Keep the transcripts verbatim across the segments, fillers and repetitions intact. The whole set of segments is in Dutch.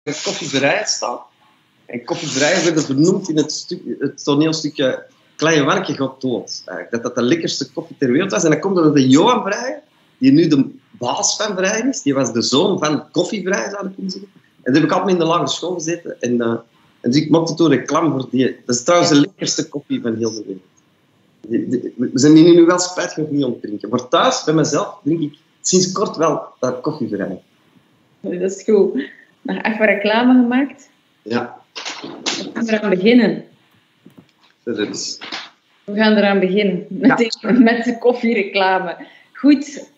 een koffievrij staat. En koffievrij werden vernoemd in het, stuk, het toneelstukje Kleine Wanneke gaat dood. Dat dat de lekkerste koffie ter wereld was. En dan komt er de Johan Vrijen, die nu de baas van Vrijen is. Die was de zoon van Koffie Vrijen, zou ik kunnen zeggen. En daar heb ik altijd in de lagere school gezeten. En, uh, en dus ik maakte toen reclame voor die. Dat is trouwens de lekkerste koffie van heel de wereld. Die, die, we zijn die nu wel spijtig nog niet aan het drinken. Maar thuis, bij mezelf, drink ik sinds kort wel dat koffievrij. Dat is goed. Nog even reclame gemaakt. Ja. We gaan eraan beginnen. Dat is... We gaan eraan beginnen. Met, ja. de, met de koffiereclame. Goed.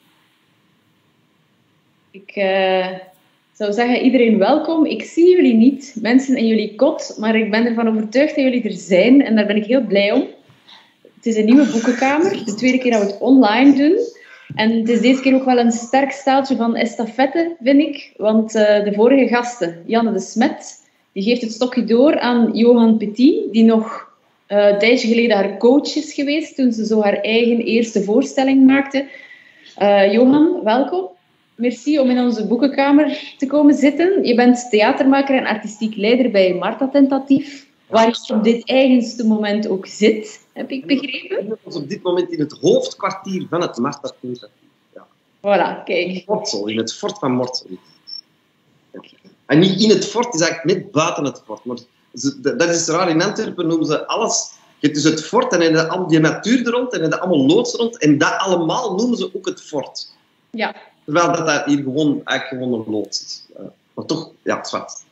Ik uh, zou zeggen, iedereen welkom. Ik zie jullie niet, mensen in jullie kot, maar ik ben ervan overtuigd dat jullie er zijn. En daar ben ik heel blij om. Het is een nieuwe boekenkamer. De tweede keer dat we het online doen. En het is deze keer ook wel een sterk staaltje van estafette, vind ik. Want uh, de vorige gasten, Janne de Smet, die geeft het stokje door aan Johan Petit, die nog uh, een tijdje geleden haar coach is geweest, toen ze zo haar eigen eerste voorstelling maakte. Uh, Johan, welkom. Merci om in onze boekenkamer te komen zitten. Je bent theatermaker en artistiek leider bij Marta Tentatief, waar je op dit eigenste moment ook zit, heb ik begrepen. We zijn op dit moment in het hoofdkwartier van het Marta Tentatief. Ja. Voilà, kijk. Mortsel, in het fort van Mortsel. Ja. En niet in het fort, het is eigenlijk net buiten het fort. Maar dat is raar, in Antwerpen noemen ze alles... Je hebt dus het fort en dan al die natuur er rond en dan allemaal loods rond. En dat allemaal noemen ze ook het fort. Ja. Terwijl dat, dat hier gewoon, eigenlijk gewoon een loods is. Uh, maar toch, ja, het is wat.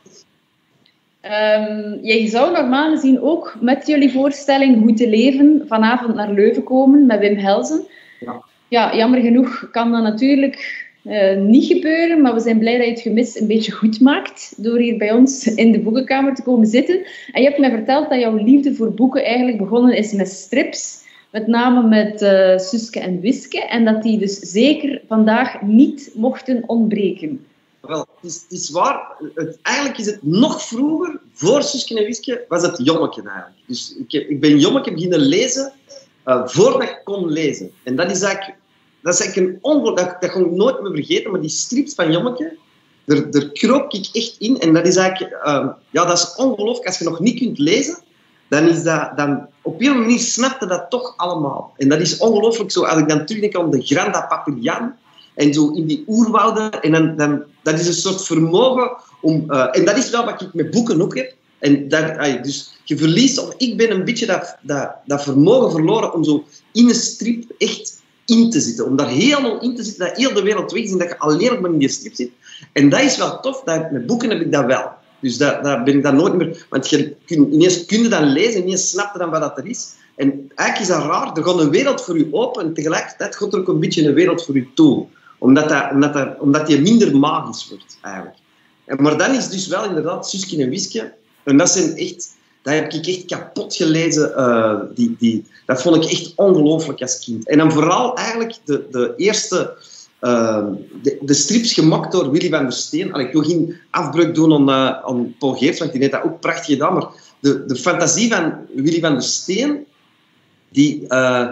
Um, jij zou normaal gezien ook met jullie voorstelling Hoe te leven vanavond naar Leuven komen met Wim Helsen. Ja. Ja, jammer genoeg kan dat natuurlijk uh, niet gebeuren, maar we zijn blij dat je het gemis een beetje goed maakt door hier bij ons in de boekenkamer te komen zitten. En je hebt mij verteld dat jouw liefde voor boeken eigenlijk begonnen is met strips, met name met uh, Suske en Wiske, en dat die dus zeker vandaag niet mochten ontbreken. Wel, het is, het is waar. Het, eigenlijk is het nog vroeger, voor Suske en Wiske, was het Jommeke eigenlijk. Dus ik, heb, ik ben Jommeke beginnen lezen uh, voordat ik kon lezen. En dat is eigenlijk, dat is eigenlijk een ongelooflijk... Dat, dat ga ik nooit meer vergeten, maar die strips van Jommeke, daar, daar kroop ik echt in. En dat is eigenlijk... Uh, ja, dat is ongelooflijk. Als je nog niet kunt lezen, dan is dat... Dan, op een manier snapte dat toch allemaal. En dat is ongelooflijk zo. Als ik dan terugdenk aan de Granda Papillon en zo in die oerwouden, en dan, dan, dat is een soort vermogen om... Uh, en dat is wel wat ik met boeken ook heb. En dat, uh, dus je verliest... Of ik ben een beetje dat, dat, dat vermogen verloren om zo in een strip echt in te zitten. Om daar helemaal in te zitten, dat heel de wereld weg is en dat je alleen nog maar in die strip zit. En dat is wel tof. Dat, met boeken heb ik dat wel. Dus daar, daar ben ik dan nooit meer... Want je kun, ineens kun je dan lezen, ineens snap je dan wat dat er is. En eigenlijk is dat raar. Er gaat een wereld voor je open en tegelijkertijd gaat er ook een beetje een wereld voor je toe. Omdat, dat, omdat, dat, omdat die minder magisch wordt, eigenlijk. En, maar dan is dus wel inderdaad Suske en Wiske. En dat zijn echt... Dat heb ik echt kapot gelezen. Uh, die, die, dat vond ik echt ongelooflijk als kind. En dan vooral eigenlijk de, de eerste... Uh, de, de strips gemaakt door Willy van der Steen. Allee, ik wil geen afbreuk doen aan, uh, aan Paul Geerts, want die heeft dat ook prachtig gedaan. Maar de, de fantasie van Willy van der Steen, die... Uh,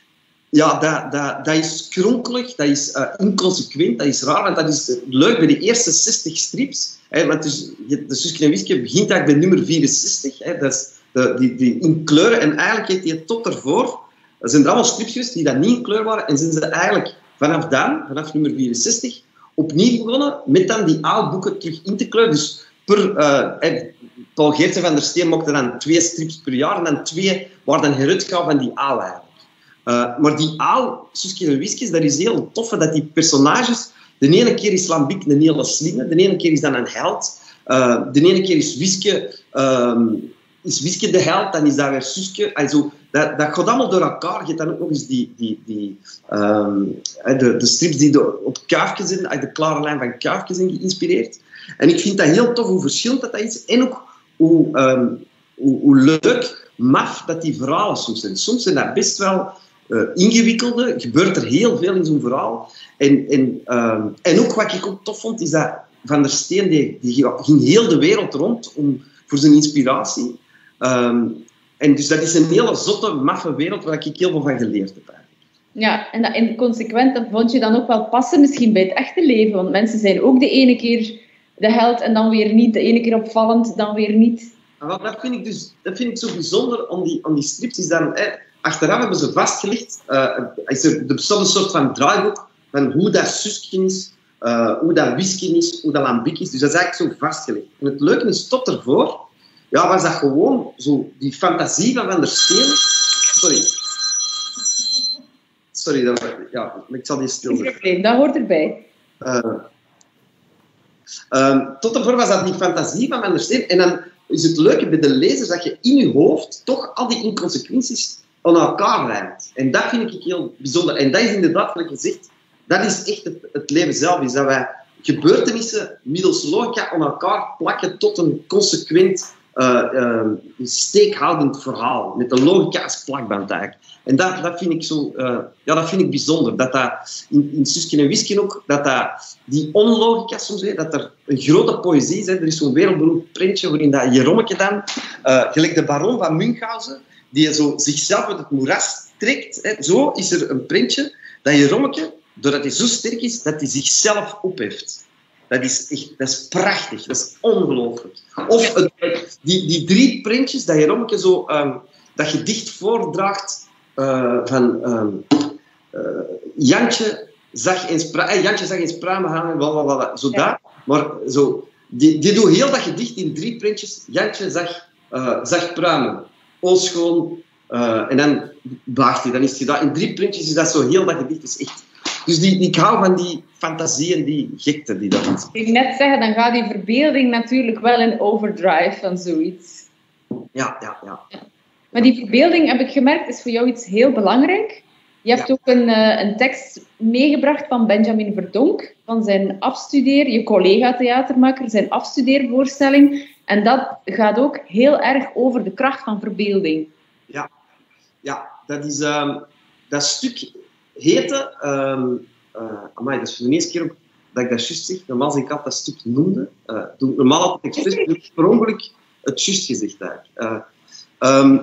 Ja, dat, dat, dat is kronkelig, dat is uh, inconsequent, dat is raar. Want dat is leuk bij de eerste zestig strips. Hè, want dus, de Suske en Wiske begint eigenlijk bij nummer vierenzestig. Hè, dat is de, die, die in kleuren. En eigenlijk heeft hij tot ervoor... Er zijn er allemaal strips geweest die dat niet in kleur waren. En zijn ze eigenlijk vanaf dan, vanaf nummer vierenzestig, opnieuw begonnen met dan die oude boeken terug in te kleuren. Dus per... Uh, Paul Geerts van der Steen maakte dan twee strips per jaar. En dan twee waar dan heruitgaan van die oude eigenlijk. Uh, maar die oude Suske en Wiske, dat is heel tof, dat die personages... De ene keer is Lambiek een hele slimme, de ene keer is dan een held. Uh, de ene keer is Wiske, um, is Wiske de held, dan is dat weer Suske. Also, dat, dat gaat allemaal door elkaar. Je hebt dan ook nog eens die, die, die, um, de, de strips die de, op Kuifje zijn, uit de klare lijn van Kuifje zijn geïnspireerd. En ik vind dat heel tof hoe verschillend dat is. En ook hoe, um, hoe, hoe leuk, maf dat die verhalen soms zijn. Soms zijn dat best wel... Uh, ingewikkelde, gebeurt er heel veel in zo'n verhaal. En, en, uh, en ook wat ik ook tof vond, is dat Van der Steen, die, die ging heel de wereld rond om, voor zijn inspiratie. Um, en dus dat is een hele zotte, maffe wereld waar ik heel veel van geleerd heb. Eigenlijk. Ja, en, dat, en consequent dat vond je dan ook wel passen misschien bij het echte leven. Want mensen zijn ook de ene keer de held en dan weer niet. De ene keer opvallend, dan weer niet. Maar dat vind ik dus dat vind ik zo bijzonder aan die, aan die strips. Is dan, hè, achteraf hebben ze vastgelegd, uh, is er, er bestaat een soort van draaiboek van hoe dat Suske is, uh, hoe dat Wiske is, hoe dat Lambiek is. Dus dat is eigenlijk zo vastgelegd. En het leuke is, tot ervoor, ja, was dat gewoon zo die fantasie van Van der Steen. Sorry. Sorry, dat, ja, ik zal die stil zetten. Dat hoort erbij. Uh, uh, tot ervoor was dat die fantasie van Van der Steen. En dan is het leuke bij de lezers dat je in je hoofd toch al die inconsequenties aan elkaar rijmt. En dat vind ik heel bijzonder. En dat is inderdaad, wat je zegt, dat is echt het, het leven zelf. Is dat wij gebeurtenissen middels logica aan elkaar plakken tot een consequent, uh, uh, steekhoudend verhaal. Met de logica als plakband eigenlijk. En dat, dat vind ik zo, uh, ja, dat vind ik bijzonder. Dat dat in, in Suske en Wiske ook, dat, dat die onlogica soms, hè, dat er een grote poëzie is. Hè. Er is zo'n wereldberoemd printje waarin dat Jerommeke dan, uh, gelijk de baron van Münchhausen, die zo zichzelf uit het moeras trekt. Hè. Zo is er een printje dat Jerommeke, doordat hij zo sterk is, dat hij zichzelf opheft. Dat is echt, dat is prachtig, dat is ongelooflijk. Of het, die, die drie printjes dat Jerommeke zo, um, dat gedicht voordraagt. Uh, van um, uh, Jantje zag eens, pra- eh, Jantje zag eens pruimen hangen, blablabla, zo ja. Dat. Maar zo, die, die doet heel dat gedicht in drie printjes. Jantje zag, uh, zag pruimen, ooschoon, uh, en dan blaagt hij. Dan is hij dat. In drie printjes is dat zo heel dat gedicht. Is echt. Dus die, ik hou van die fantasie en die gekte die dat is. Ik net zeggen, dan gaat die verbeelding natuurlijk wel in overdrive van zoiets. Ja, ja, ja. ja. Maar die verbeelding, heb ik gemerkt, is voor jou iets heel belangrijk. Je hebt ja. ook een, uh, een tekst meegebracht van Benjamin Verdonk, van zijn afstudeer, je collega-theatermaker, zijn afstudeervoorstelling. En dat gaat ook heel erg over de kracht van verbeelding. Ja, ja dat is... Um, dat stuk heette... Um, uh, amai, dat is voor de eerste keer ook dat ik dat juist zeg. Normaal zeg ik altijd dat stuk noemde. Uh, doe ik normaal altijd expres, per ongeluk het juist gezegd eigenlijk. Uh, um,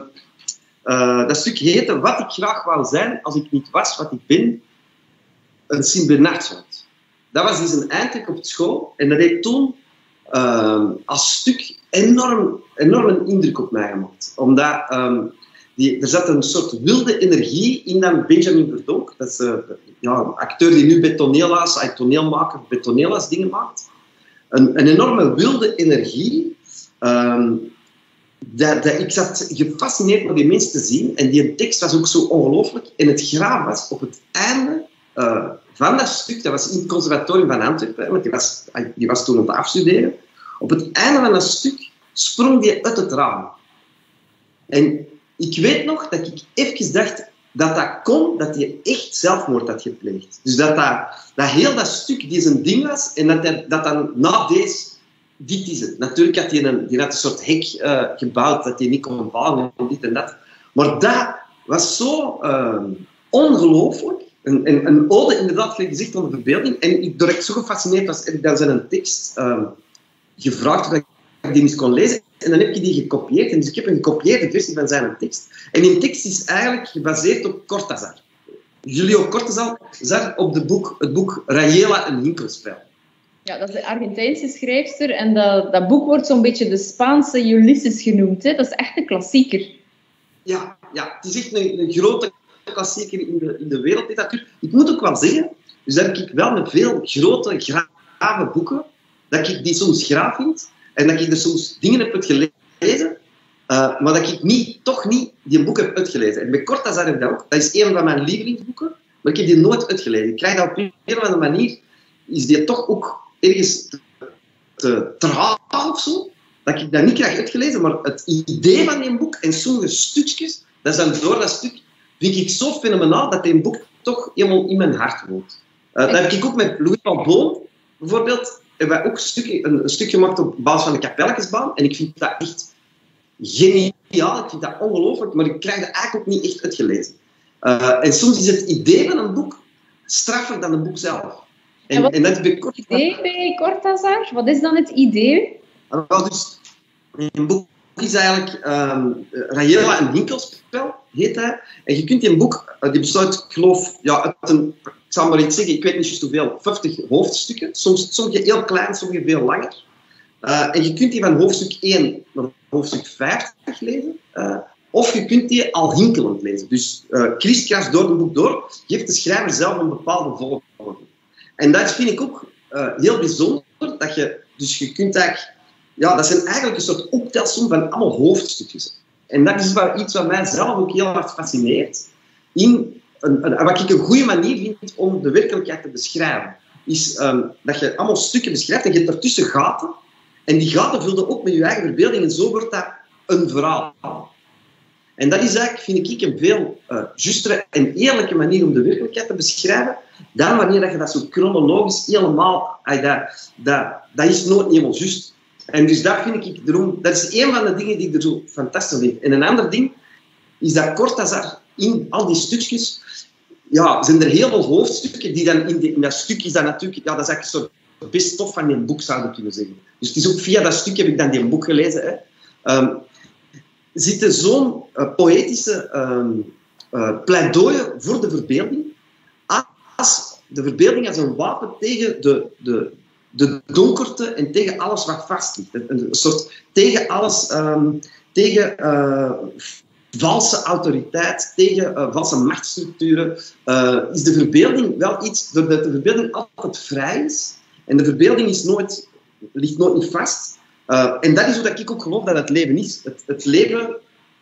Uh, dat stuk heette Wat ik graag wou zijn als ik niet was wat ik ben, een Sint-Bernardswald. Dat was dus een eindelijk op school en dat heeft toen uh, als stuk enorm, enorm een indruk op mij gemaakt. Omdat um, die, er zat een soort wilde energie in dan Benjamin Verdonk. Dat is uh, ja, een acteur die nu bij Toneelhuis, hij toneelmaker bij Toneelhuis dingen maakt. Een, een enorme wilde energie. Um, Dat, dat, ik zat gefascineerd om die mensen te zien en die tekst was ook zo ongelooflijk. En het graaf was op het einde uh, van dat stuk, dat was in het conservatorium van Antwerpen, want die was, die was toen aan het afstuderen. Op het einde van dat stuk sprong die uit het raam. En ik weet nog dat ik even dacht dat dat kon, dat hij echt zelfmoord had gepleegd. Dus dat, dat, dat heel dat stuk die zijn ding was en dat, hij, dat dan na deze... Dit is het. Natuurlijk had hij een, die had een soort hek uh, gebouwd dat hij niet kon bouwen en dit en dat. Maar dat was zo uh, ongelooflijk. Een, een, een ode inderdaad, gelijk gezegd, aan de verbeelding. En ik, doordat ik zo gefascineerd was, heb ik dan zijn tekst uh, gevraagd of ik die eens kon lezen. En dan heb ik die gekopieerd. En dus ik heb een gekopieerde versie van zijn tekst. En die tekst is eigenlijk gebaseerd op Cortázar. Julio Cortázar op de boek, het boek Rayuela, een winkelspel. Ja, dat is de Argentijnse schrijfster en dat, dat boek wordt zo'n beetje de Spaanse Ulysses genoemd. Hè? Dat is echt een klassieker. Ja, ja, het is echt een, een grote klassieker in de, in de wereldliteratuur. Ik moet ook wel zeggen, dus dat heb ik wel met veel grote, grave boeken, dat ik die soms graaf vind en dat ik er soms dingen heb uitgelezen, uh, maar dat ik niet, toch niet die boek heb uitgelezen. En bij Cortázar heb ik dat ook. Dat is een van mijn lievelingsboeken, maar ik heb die nooit uitgelezen. Ik krijg dat op een of andere manier, is die toch ook ergens te, te traag of zo, dat ik dat niet krijg uitgelezen, maar het idee van die boek en sommige stukjes, dat is dan door dat stuk, vind ik zo fenomenaal dat die boek toch helemaal in mijn hart woont. Uh, dat heb ik ook met Louis van Boom, bijvoorbeeld, hebben wij ook een stuk, een, een stuk gemaakt op basis van de Kapelletjesbaan, en ik vind dat echt geniaal, ik vind dat ongelooflijk, maar ik krijg dat eigenlijk ook niet echt uitgelezen. Uh, en soms is het idee van een boek straffer dan een boek zelf. En, en, wat en dat is bij Cortázar. Idee bij Cortázar? Wat is dan het idee? Wel, dus, in een boek is eigenlijk um, Rayella en Winkelspel, heet hij. En je kunt die boek, uh, die bestaat, ik geloof, ja, uit een, ik zal maar iets zeggen, ik weet niet juist hoeveel, vijftig hoofdstukken. Soms, sommige heel klein, sommige veel langer. Uh, en je kunt die van hoofdstuk één naar hoofdstuk vijftig lezen. Uh, of je kunt die al hinkelend lezen. Dus uh, kriskras door een boek door, geeft de schrijver zelf een bepaalde volgorde. En dat vind ik ook uh, heel bijzonder, dat je, dus je kunt eigenlijk, ja, dat zijn eigenlijk een soort optelsom van allemaal hoofdstukjes. En dat is wel iets wat mij zelf ook heel hard fascineert. In een, een, wat ik een goede manier vind om de werkelijkheid te beschrijven, is um, dat je allemaal stukken beschrijft en je hebt daartussen gaten. En die gaten vullen ook met je eigen verbeelding en zo wordt dat een verhaal. En dat is eigenlijk, vind ik, een veel uh, justere en eerlijke manier om de werkelijkheid te beschrijven dan wanneer dat je dat zo chronologisch helemaal... Ay, dat, dat, dat is nooit helemaal juist. En dus dat vind ik, daarom, dat is een van de dingen die ik er zo fantastisch vind. En een ander ding is dat Cortázar in al die stukjes... Ja, zijn er heel veel hoofdstukken die dan in, de, in dat stuk is dat natuurlijk... Ja, dat is eigenlijk een soort best-of van die boek, zouden we kunnen zeggen. Dus het is ook via dat stuk heb ik dan die boek gelezen. Hè. Um, zitten zo'n uh, poëtische um, uh, pleidooien voor de verbeelding, als de verbeelding als een wapen tegen de, de, de donkerte en tegen alles wat vast ligt. Een, een soort tegen alles, um, tegen uh, valse autoriteit, tegen uh, valse machtsstructuren, uh, is de verbeelding wel iets, doordat de verbeelding altijd vrij is, en de verbeelding is nooit, ligt nooit niet vast. Uh, en dat is hoe dat ik ook geloof dat het leven is. Het, het leven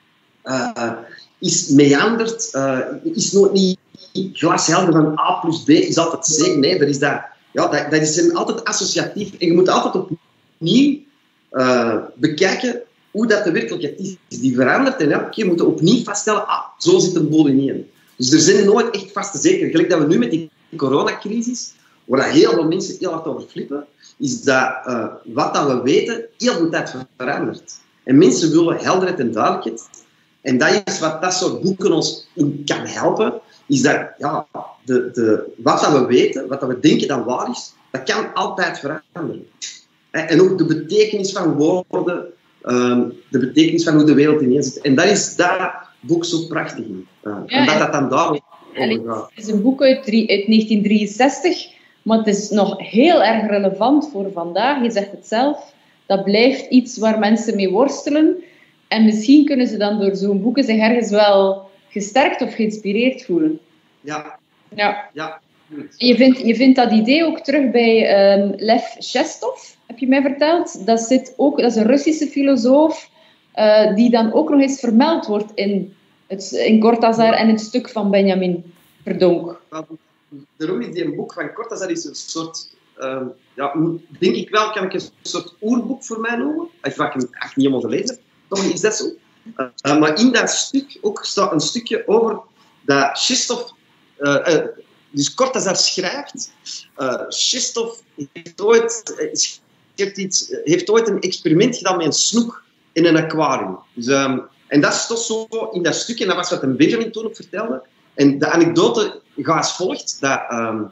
uh, is meanderd, uh, is nooit niet glashelder van A plus B, is altijd C. Nee, dat is, dat, ja, dat, dat is altijd associatief. En je moet altijd opnieuw uh, bekijken hoe dat de werkelijkheid is. Die verandert en elke keer moeten we opnieuw vaststellen, ah, zo zit een bodem in. Dus er zijn nooit echt vaste zekerheden. Gelijk dat we nu met die coronacrisis, waar heel veel mensen heel hard over flippen, is dat uh, wat dat we weten heel de tijd verandert. En mensen willen helderheid en duidelijkheid. En dat is wat dat soort boeken ons in kan helpen, is dat ja, de, de, wat dat we weten, wat dat we denken dat waar is, dat kan altijd veranderen. En ook de betekenis van woorden, um, de betekenis van hoe de wereld ineen zit. En dat is dat boek zo prachtig in. Uh, ja, omdat dat dan daarover gaat. Het is een boek uit, drie, uit negentien drieënzestig, maar het is nog heel erg relevant voor vandaag. Je zegt het zelf, dat blijft iets waar mensen mee worstelen. En misschien kunnen ze dan door zo'n boeken zich ergens wel gesterkt of geïnspireerd voelen. Ja. Ja. ja. Je vindt, je vindt dat idee ook terug bij um, Lev Shestov, heb je mij verteld. Dat, zit ook, dat is een Russische filosoof uh, die dan ook nog eens vermeld wordt in, het, in Cortázar en het stuk van Benjamin Verdonk. Daarom is die een boek van Cortázar is een soort... Uh, ja, denk ik wel, kan ik een soort oerboek voor mij noemen. Ik heb hem echt niet helemaal gelezen. Toch is dat zo? Uh, uh, maar in dat stuk ook staat een stukje over dat Shestov... Uh, uh, dus Cortázar schrijft... Uh, Shestov heeft ooit, heeft, iets, heeft ooit een experiment gedaan met een snoek in een aquarium. Dus, um, en dat stond zo in dat stuk, en dat was wat een Benjamin toen ook vertelde. En de anekdote gaat als volgt, dat, um,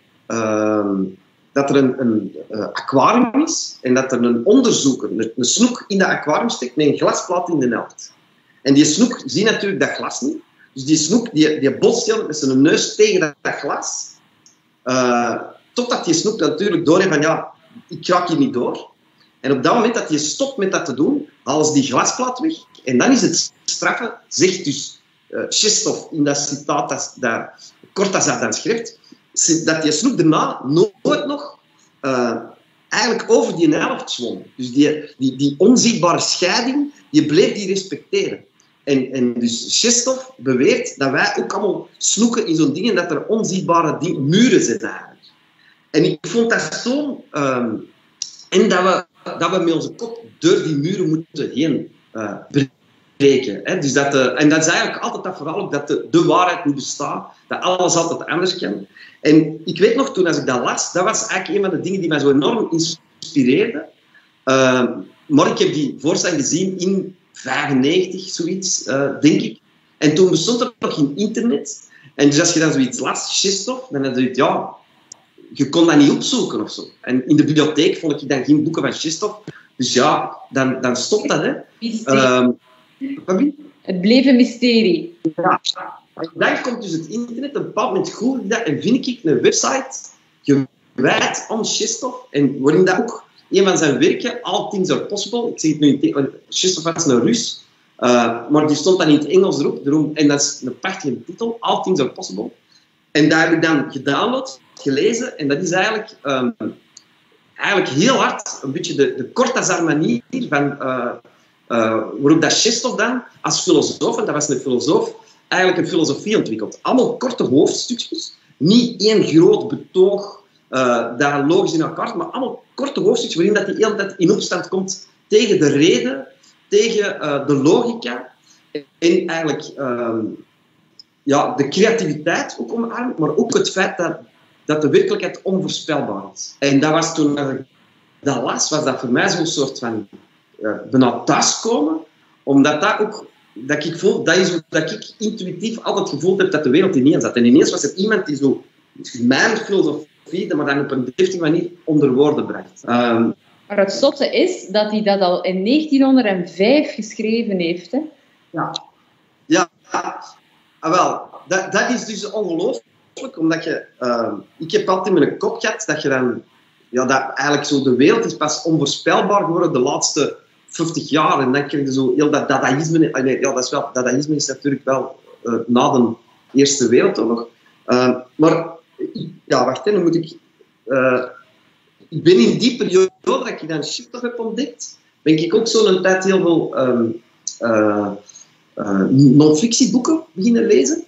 um, dat er een, een uh, aquarium is en dat er een onderzoeker een, een snoek in dat aquarium steekt met een glasplaat in de helft. En die snoek ziet natuurlijk dat glas niet. Dus die snoek die, die botst met zijn neus tegen dat, dat glas. Uh, totdat die snoek natuurlijk doorheeft van ja, ik raak hier niet door. En op dat moment dat hij stopt met dat te doen, halen ze die glasplaat weg. En dan is het straffen, zegt dus uh, Shestov in dat citaat dat, dat Cortázar dan schrijft, dat die snoek daarna nooit nog uh, eigenlijk over die helft zwom. Dus die, die, die onzichtbare scheiding, die bleef die respecteren. En, en dus Shestov beweert dat wij ook allemaal snoeken in zo'n ding en dat er onzichtbare ding, muren zijn eigenlijk. En ik vond dat zo... Um, en dat we, dat we met onze kop door die muren moeten heen uh, breken. Hè? Dus dat, uh, en dat is eigenlijk altijd dat verhaal ook dat de, de waarheid niet bestaat, dat alles altijd anders kan. En ik weet nog, toen als ik dat las, dat was eigenlijk een van de dingen die mij zo enorm inspireerden. Uh, maar ik heb die voorstelling gezien in vijfennegentig, zoiets, uh, denk ik. En toen bestond er nog geen internet. En dus als je dan zoiets las, Shestov, dan had je zoiets, ja... Je kon dat niet opzoeken of zo. En in de bibliotheek vond ik dan geen boeken van Shestov. Dus ja, dan, dan stopt dat. Hè. Mysterie. Um, het bleef een mysterie. Ja. En dan komt dus het internet, een bepaald moment google ik dat en vind ik een website gewijd aan Shestov. En waarin dat ook een van zijn werken, All Things Are Possible, ik zeg het nu in het Shestov was een Rus, uh, maar die stond dan in het Engels erop, daarom, en dat is een prachtige titel, All Things Are Possible. En daar heb ik dan gedownload, gelezen, en dat is eigenlijk, um, eigenlijk heel hard, een beetje de, de Cortázar-manier van, uh, uh, waarop dat Shestov dan, als filosoof, en dat was een filosoof, eigenlijk een filosofie ontwikkeld. Allemaal korte hoofdstukjes, niet één groot betoog uh, dat logisch in elkaar, maar allemaal korte hoofdstukjes waarin dat die de hele tijd in opstand komt tegen de reden, tegen uh, de logica en eigenlijk uh, ja, de creativiteit ook omarmt, maar ook het feit dat, dat de werkelijkheid onvoorspelbaar is. En dat was toen uh, dat las, was dat voor mij zo'n soort van uh, bijna thuiskomen, omdat dat ook dat ik voel, dat is dat ik intuïtief altijd gevoeld heb dat de wereld ineen zat. En ineens was er iemand die zo mijn filosofie, maar dan op een deftige manier onder woorden bracht. Um, maar het zotte is dat hij dat al in negentienhonderdvijf geschreven heeft. Hè? Ja. Ja, ah, wel, dat, dat is dus ongelooflijk, omdat je... Uh, ik heb altijd in mijn kop gehad dat je dan... Ja, dat eigenlijk zo de wereld is pas onvoorspelbaar geworden de laatste vijftig jaar. En dan krijg je zo heel dat dadaïsme... Nee, ja, dat is wel, dadaïsme is natuurlijk wel uh, na de Eerste Wereldoorlog. Uh, maar, ja, wacht, hè, dan moet ik... Uh, ik ben in die periode dat ik dan Shestov heb ontdekt, ben ik ook zo'n tijd heel veel um, uh, uh, non-fictieboeken beginnen lezen.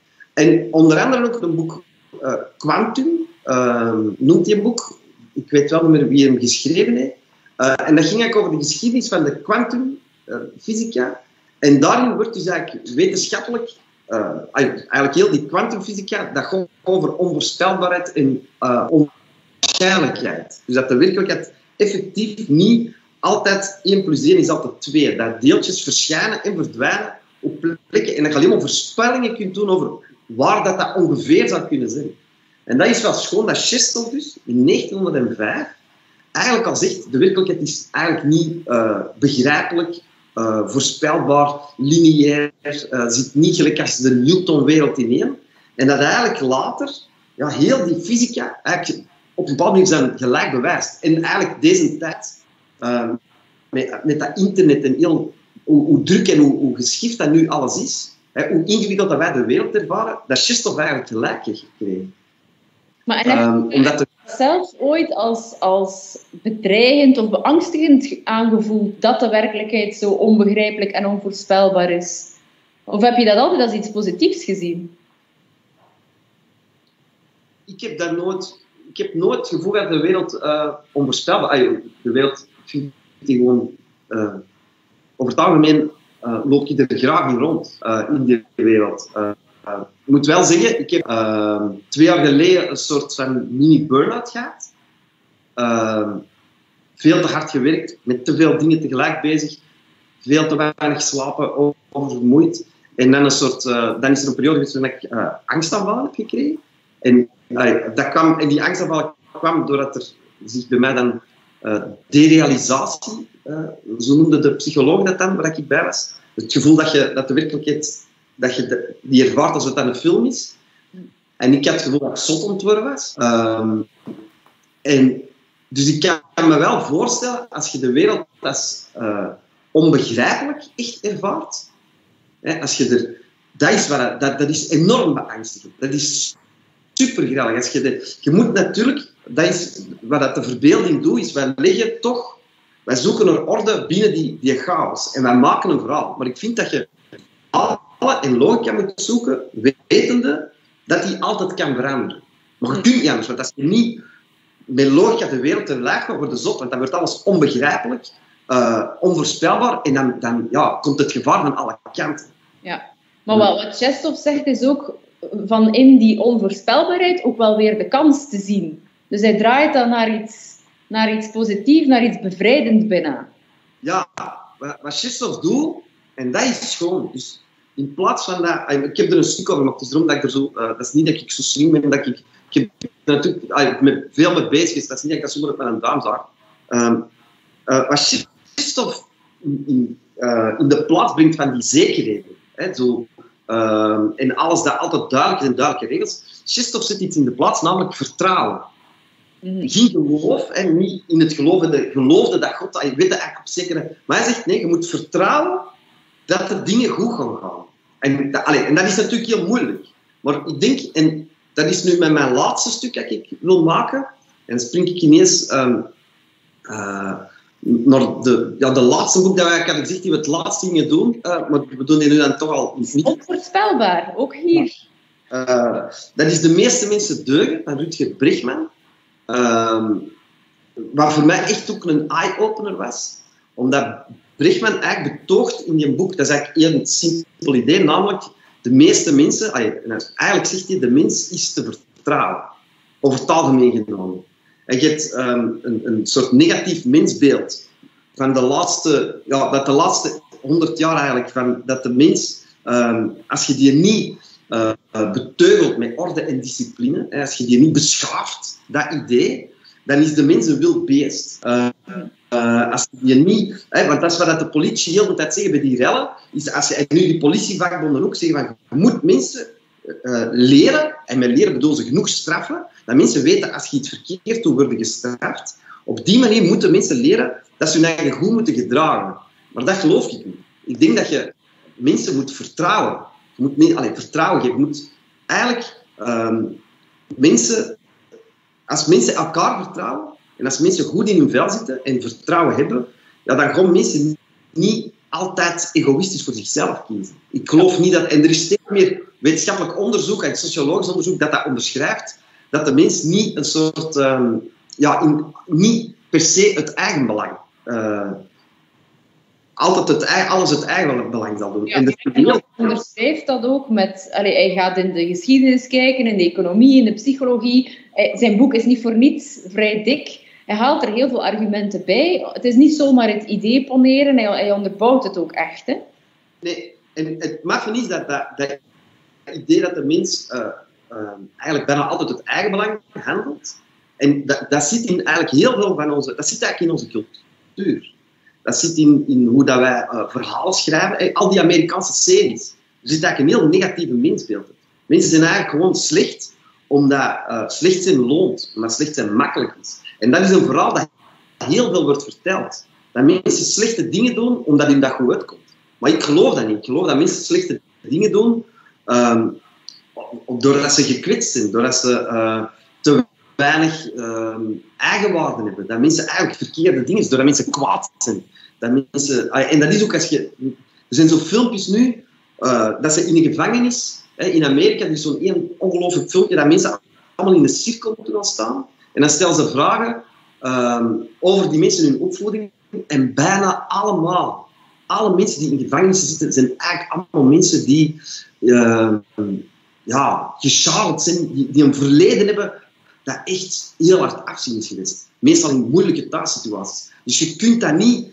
En onder andere ook een boek uh, Quantum, uh, noemt die een boek. Ik weet wel niet meer wie hem geschreven heeft. Uh, en dat ging eigenlijk over de geschiedenis van de kwantumfysica. Uh, en daarin wordt dus eigenlijk wetenschappelijk, uh, eigenlijk heel die kwantumfysica, dat gaat over onvoorspelbaarheid en uh, onwaarschijnlijkheid. Dus dat de werkelijkheid effectief niet altijd één plus één is altijd twee. Dat deeltjes verschijnen en verdwijnen op plekken en dat je alleen maar voorspellingen kunt doen over waar dat, dat ongeveer zou kunnen zijn. En dat is wel schoon dat Shestov dus in negentienhonderdvijf eigenlijk al zegt, de werkelijkheid is eigenlijk niet uh, begrijpelijk, uh, voorspelbaar, lineair, uh, zit niet gelijk als de Newtonwereld ineen. En dat eigenlijk later, ja, heel die fysica eigenlijk op een bepaalde manier zijn gelijk bewijst. En eigenlijk deze tijd, uh, met, met dat internet en heel, hoe, hoe druk en hoe, hoe geschift dat nu alles is, hè, hoe ingewikkeld dat wij de wereld ervaren, dat Shestov eigenlijk gelijk heeft gekregen. Maar en heb je um, zelfs ooit als, als bedreigend of beangstigend aangevoeld dat de werkelijkheid zo onbegrijpelijk en onvoorspelbaar is? Of heb je dat altijd als iets positiefs gezien? Ik heb daar nooit... Ik heb nooit het gevoel dat de wereld uh, onvoorspelbaar is. De wereld, ik vind die gewoon... Uh, over het algemeen uh, loop ik er graag in rond, uh, in die wereld. Uh, uh, ik moet wel zeggen, ik heb uh, twee jaar geleden een soort van mini-burn-out gehad. Uh, veel te hard gewerkt, met te veel dingen tegelijk bezig. Veel te weinig slapen, oververmoeid. En dan, een soort, uh, dan is er een periode geweest waarin ik uh, angstaanvallen heb gekregen. En, uh, dat kwam, en die angstaanvallen kwam doordat er zich bij mij dan uh, derealisatie, uh, zo noemde de psycholoog dat dan, waar ik bij was. Het gevoel dat, je, dat de werkelijkheid, dat je de, die ervaart alsof het een film is. En ik had het gevoel dat ik zot ontworpen was. Um, en, dus ik kan me wel voorstellen, als je de wereld als uh, onbegrijpelijk echt ervaart, hè, als je er, dat, is wat, dat, dat is enorm beangstigend. Dat is super grellig. Als je, de, je moet natuurlijk, dat is wat dat de verbeelding doet, is wij leggen toch, wij zoeken naar orde binnen die, die chaos. En wij maken een verhaal. Maar ik vind dat je alle en logica moet zoeken, wetende dat die altijd kan veranderen. Maar je kunt niet anders, want als je niet met logica de wereld te laag gaat worden zot, want dan wordt alles onbegrijpelijk, uh, onvoorspelbaar, en dan, dan ja, komt het gevaar van alle kanten. Ja, maar wat, wat Shestov zegt is ook van in die onvoorspelbaarheid ook wel weer de kans te zien. Dus hij draait dan naar iets, naar iets positiefs, naar iets bevrijdend bijna. Ja, wat, wat Shestov doet, en dat is schoon. Dus in plaats van dat... Ik heb er een stuk over gemaakt, dus daarom dat ik er zo... Uh, dat is niet dat ik zo slim ben, dat ik... Ik heb er natuurlijk uh, met, veel mee bezig is, dat is niet dat ik dat zomaar met een duim zag. Um, uh, wat Christophe in, in, uh, in de plaats brengt van die zekerheden. Hè, zo, uh, en alles dat altijd duidelijk is en duidelijke regels. Christophe zet iets in de plaats, namelijk vertrouwen. Mm-hmm. Geen geloof, en niet in het geloofde, geloofde dat God, je weet dat eigenlijk op zekere... Maar hij zegt, nee, je moet vertrouwen dat de dingen goed gaan gaan. En dat, allez, en dat is natuurlijk heel moeilijk. Maar ik denk, en dat is nu met mijn laatste stuk dat ik wil maken, en dan spring ik ineens um, uh, naar de, ja, de laatste boek dat wij hadden gezegd, die we het laatste gingen doen, uh, maar we doen die nu dan toch al niet. Onvoorspelbaar, ook hier. Uh, dat is De meeste mensen deugen, van Rutger Bregman. Uh, wat voor mij echt ook een eye-opener was, omdat Bregman eigenlijk betoogt in die boek, dat is eigenlijk een simpel idee, namelijk de meeste mensen, eigenlijk zegt hij, de mens is te vertrouwen, over het algemeen genomen. En je hebt um, een, een soort negatief mensbeeld van de laatste, ja, dat de laatste honderd jaar eigenlijk, van dat de mens, um, als je die niet uh, beteugelt met orde en discipline, hè, als je die niet beschaaft, dat idee, dan is de mens een wild beest. Uh, Uh, als je niet, hè, want dat is wat de politie heel de tijd zeggen bij die rellen, is als je, en nu die politievakbonden ook zeggen van je moet mensen uh, leren, en met leren bedoel ze genoeg straffen, dat mensen weten als je iets verkeerd doet worden gestraft. Op die manier moeten mensen leren dat ze hun eigen goed moeten gedragen. Maar dat geloof ik niet. Ik denk dat je mensen moet vertrouwen. Je moet mee, allez, vertrouwen. Je moet eigenlijk um, mensen, als mensen elkaar vertrouwen, en als mensen goed in hun vel zitten en vertrouwen hebben, ja, dan gaan mensen niet altijd egoïstisch voor zichzelf kiezen. Ik geloof niet dat... En er is steeds meer wetenschappelijk onderzoek en sociologisch onderzoek dat dat onderschrijft, dat de mens niet een soort... Um, ja, in, niet per se het eigenbelang... Uh, altijd het, alles het eigen belang zal doen. Ja, en hij onderschrijft dat ook met... Allee, hij gaat in de geschiedenis kijken, in de economie, in de psychologie. Hij, zijn boek is niet voor niets vrij dik. Hij haalt er heel veel argumenten bij. Het is niet zomaar het idee poneren, hij, hij onderbouwt het ook echt. Hè? Nee, en het maffe is dat, dat dat idee dat de mens uh, uh, eigenlijk bijna altijd het eigenbelang handelt. En dat, dat zit in eigenlijk heel veel van onze... Dat zit eigenlijk in onze cultuur. Dat zit in, in hoe dat wij uh, verhalen schrijven. Hey, al die Amerikaanse series. Er zit eigenlijk een heel negatieve mensbeeld in. Mensen zijn eigenlijk gewoon slecht, omdat uh, slecht zijn loont. Omdat slecht zijn makkelijk is. En dat is een verhaal dat heel veel wordt verteld. Dat mensen slechte dingen doen, omdat hun dat goed uitkomt. Maar ik geloof dat niet. Ik geloof dat mensen slechte dingen doen, um, doordat ze gekwetst zijn. Doordat ze uh, te weinig um, eigenwaarde hebben. Dat mensen eigenlijk verkeerde dingen doen. Doordat mensen kwaad zijn. Dat mensen, en dat is ook als je... Er zijn zo'n filmpjes nu, uh, dat ze in een gevangenis, hè, in Amerika, er is zo'n een ongelooflijk filmpje, dat mensen allemaal in een cirkel moeten gaan staan. En dan stellen ze vragen um, over die mensen hun opvoeding. En bijna allemaal, alle mensen die in gevangenissen zitten, zijn eigenlijk allemaal mensen die uh, ja, geschaald zijn, die, die een verleden hebben dat echt heel hard afzien is geweest. Meestal in moeilijke thuissituaties. Dus je kunt dat niet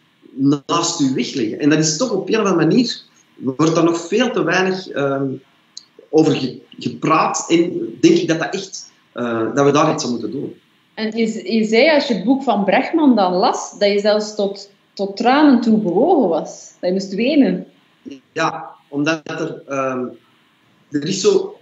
naast je wegleggen. En dat is toch op een of andere manier, wordt daar nog veel te weinig um, over ge, gepraat. En denk ik dat, dat, echt, uh, dat we daar iets aan moeten doen. En je, je zei, als je het boek van Bregman dan las, dat je zelfs tot, tot tranen toe bewogen was. Dat je moest wenen. Ja, omdat er... Um, er is zo...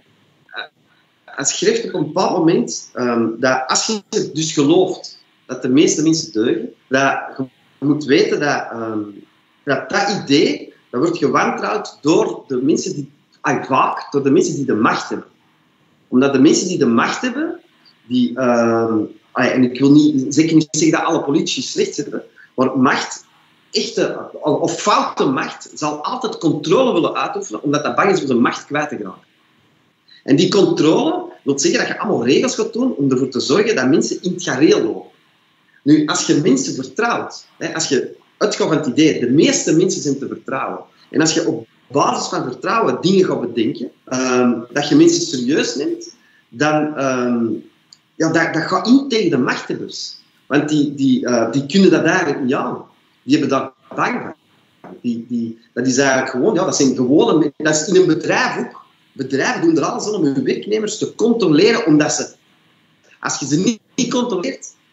Hij schrijft op een bepaald moment um, dat als je dus gelooft dat de meeste mensen deugen, dat je moet weten dat um, dat, dat idee, dat wordt gewantrouwd door de mensen die... Ah, vaak door de mensen die de macht hebben. Omdat de mensen die de macht hebben, die... Um, en ik wil niet, zeker niet zeggen dat alle politici slecht hebben, maar macht, echte of foute macht, zal altijd controle willen uitoefenen, omdat dat bang is om de macht kwijt te geraken. En die controle wil zeggen dat je allemaal regels gaat doen om ervoor te zorgen dat mensen in het gareel lopen. Nu, als je mensen vertrouwt, als je uitgaat van het idee, de meeste mensen zijn te vertrouwen, en als je op basis van vertrouwen dingen gaat bedenken, um, dat je mensen serieus neemt, dan... Um, Ja, dat, dat gaat in tegen de machthebbers. Want die, die, uh, die kunnen dat eigenlijk niet aan. Die hebben daar bang van. Die, die, dat is eigenlijk gewoon, ja, dat zijn gewone... Dat is in een bedrijf ook. Bedrijven doen er alles aan om hun werknemers te controleren, omdat ze... Als je ze niet, niet controleert,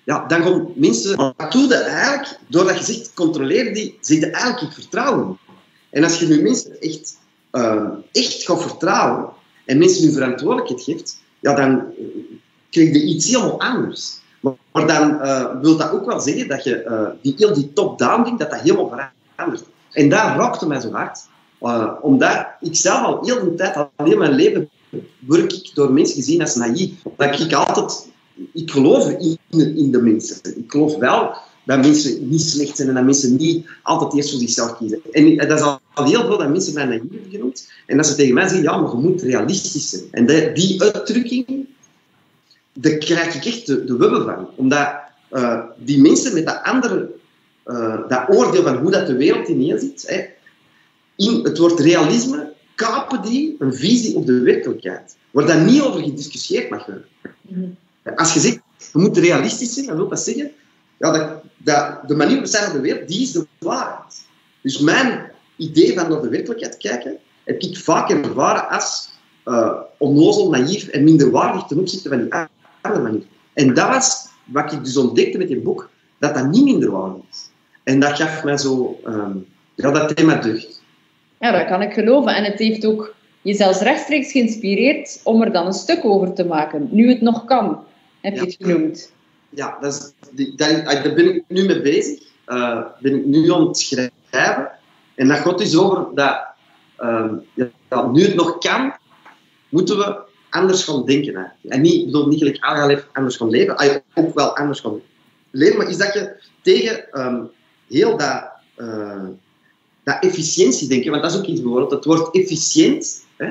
ja, dan gaan mensen... Wat doe je eigenlijk? Doordat je zegt, controleer die, zeg je eigenlijk, ik vertrouw niet. En als je nu mensen echt, uh, echt gaat vertrouwen en mensen hun verantwoordelijkheid geeft, ja, dan krijg je iets helemaal anders. Maar, maar dan uh, wil dat ook wel zeggen dat je uh, die, heel die top-down ding, dat dat helemaal verandert. En daar raakte mij zo hard. Uh, omdat ik zelf al heel de tijd, al heel mijn leven, word ik door mensen gezien als naïef. Dat ik altijd... Ik geloof in, in de mensen. Ik geloof wel dat mensen niet slecht zijn en dat mensen niet altijd eerst voor zichzelf kiezen. En dat is al, al heel veel dat mensen mij naïef hebben genoemd. En dat ze tegen mij zeggen, ja, maar je moet realistisch zijn. En de, die uitdrukking, daar krijg ik echt de, de webben van. Omdat uh, die mensen met dat andere, uh, dat oordeel van hoe dat de wereld ineen zit, hè, in het woord realisme, kapen die een visie op de werkelijkheid. Waar daar niet over gediscussieerd mag worden. Mm-hmm. Als je zegt, je moet realistisch zijn, dan wil dat zeggen, ja, dat, dat de manier waarop we zijn naar de wereld, die is de waarheid. Dus mijn idee van naar de werkelijkheid kijken, heb ik vaak ervaren als uh, onnozel, naïef en minderwaardig ten opzichte van die andere manier. En dat was wat ik dus ontdekte met dit boek, dat dat niet minderwaardig is. En dat gaf mij zo, um, ja, dat thema deugd. Ja, dat kan ik geloven. En het heeft ook je zelfs rechtstreeks geïnspireerd om er dan een stuk over te maken. Nu het nog kan, heb je ja. het genoemd. Ja, dat is, die, daar, daar ben ik nu mee bezig. Uh, ben ik nu aan het schrijven. En dat gaat dus over dat uh, ja, nu het nog kan, moeten we anders gaan denken. Hè. En niet, ik bedoel niet gelijk aangaan anders gaan leven. Ah, ook wel anders gaan leven. Maar is dat je tegen um, heel dat, uh, dat efficiëntie denken, want dat is ook iets bijvoorbeeld. Het woord efficiënt, hè,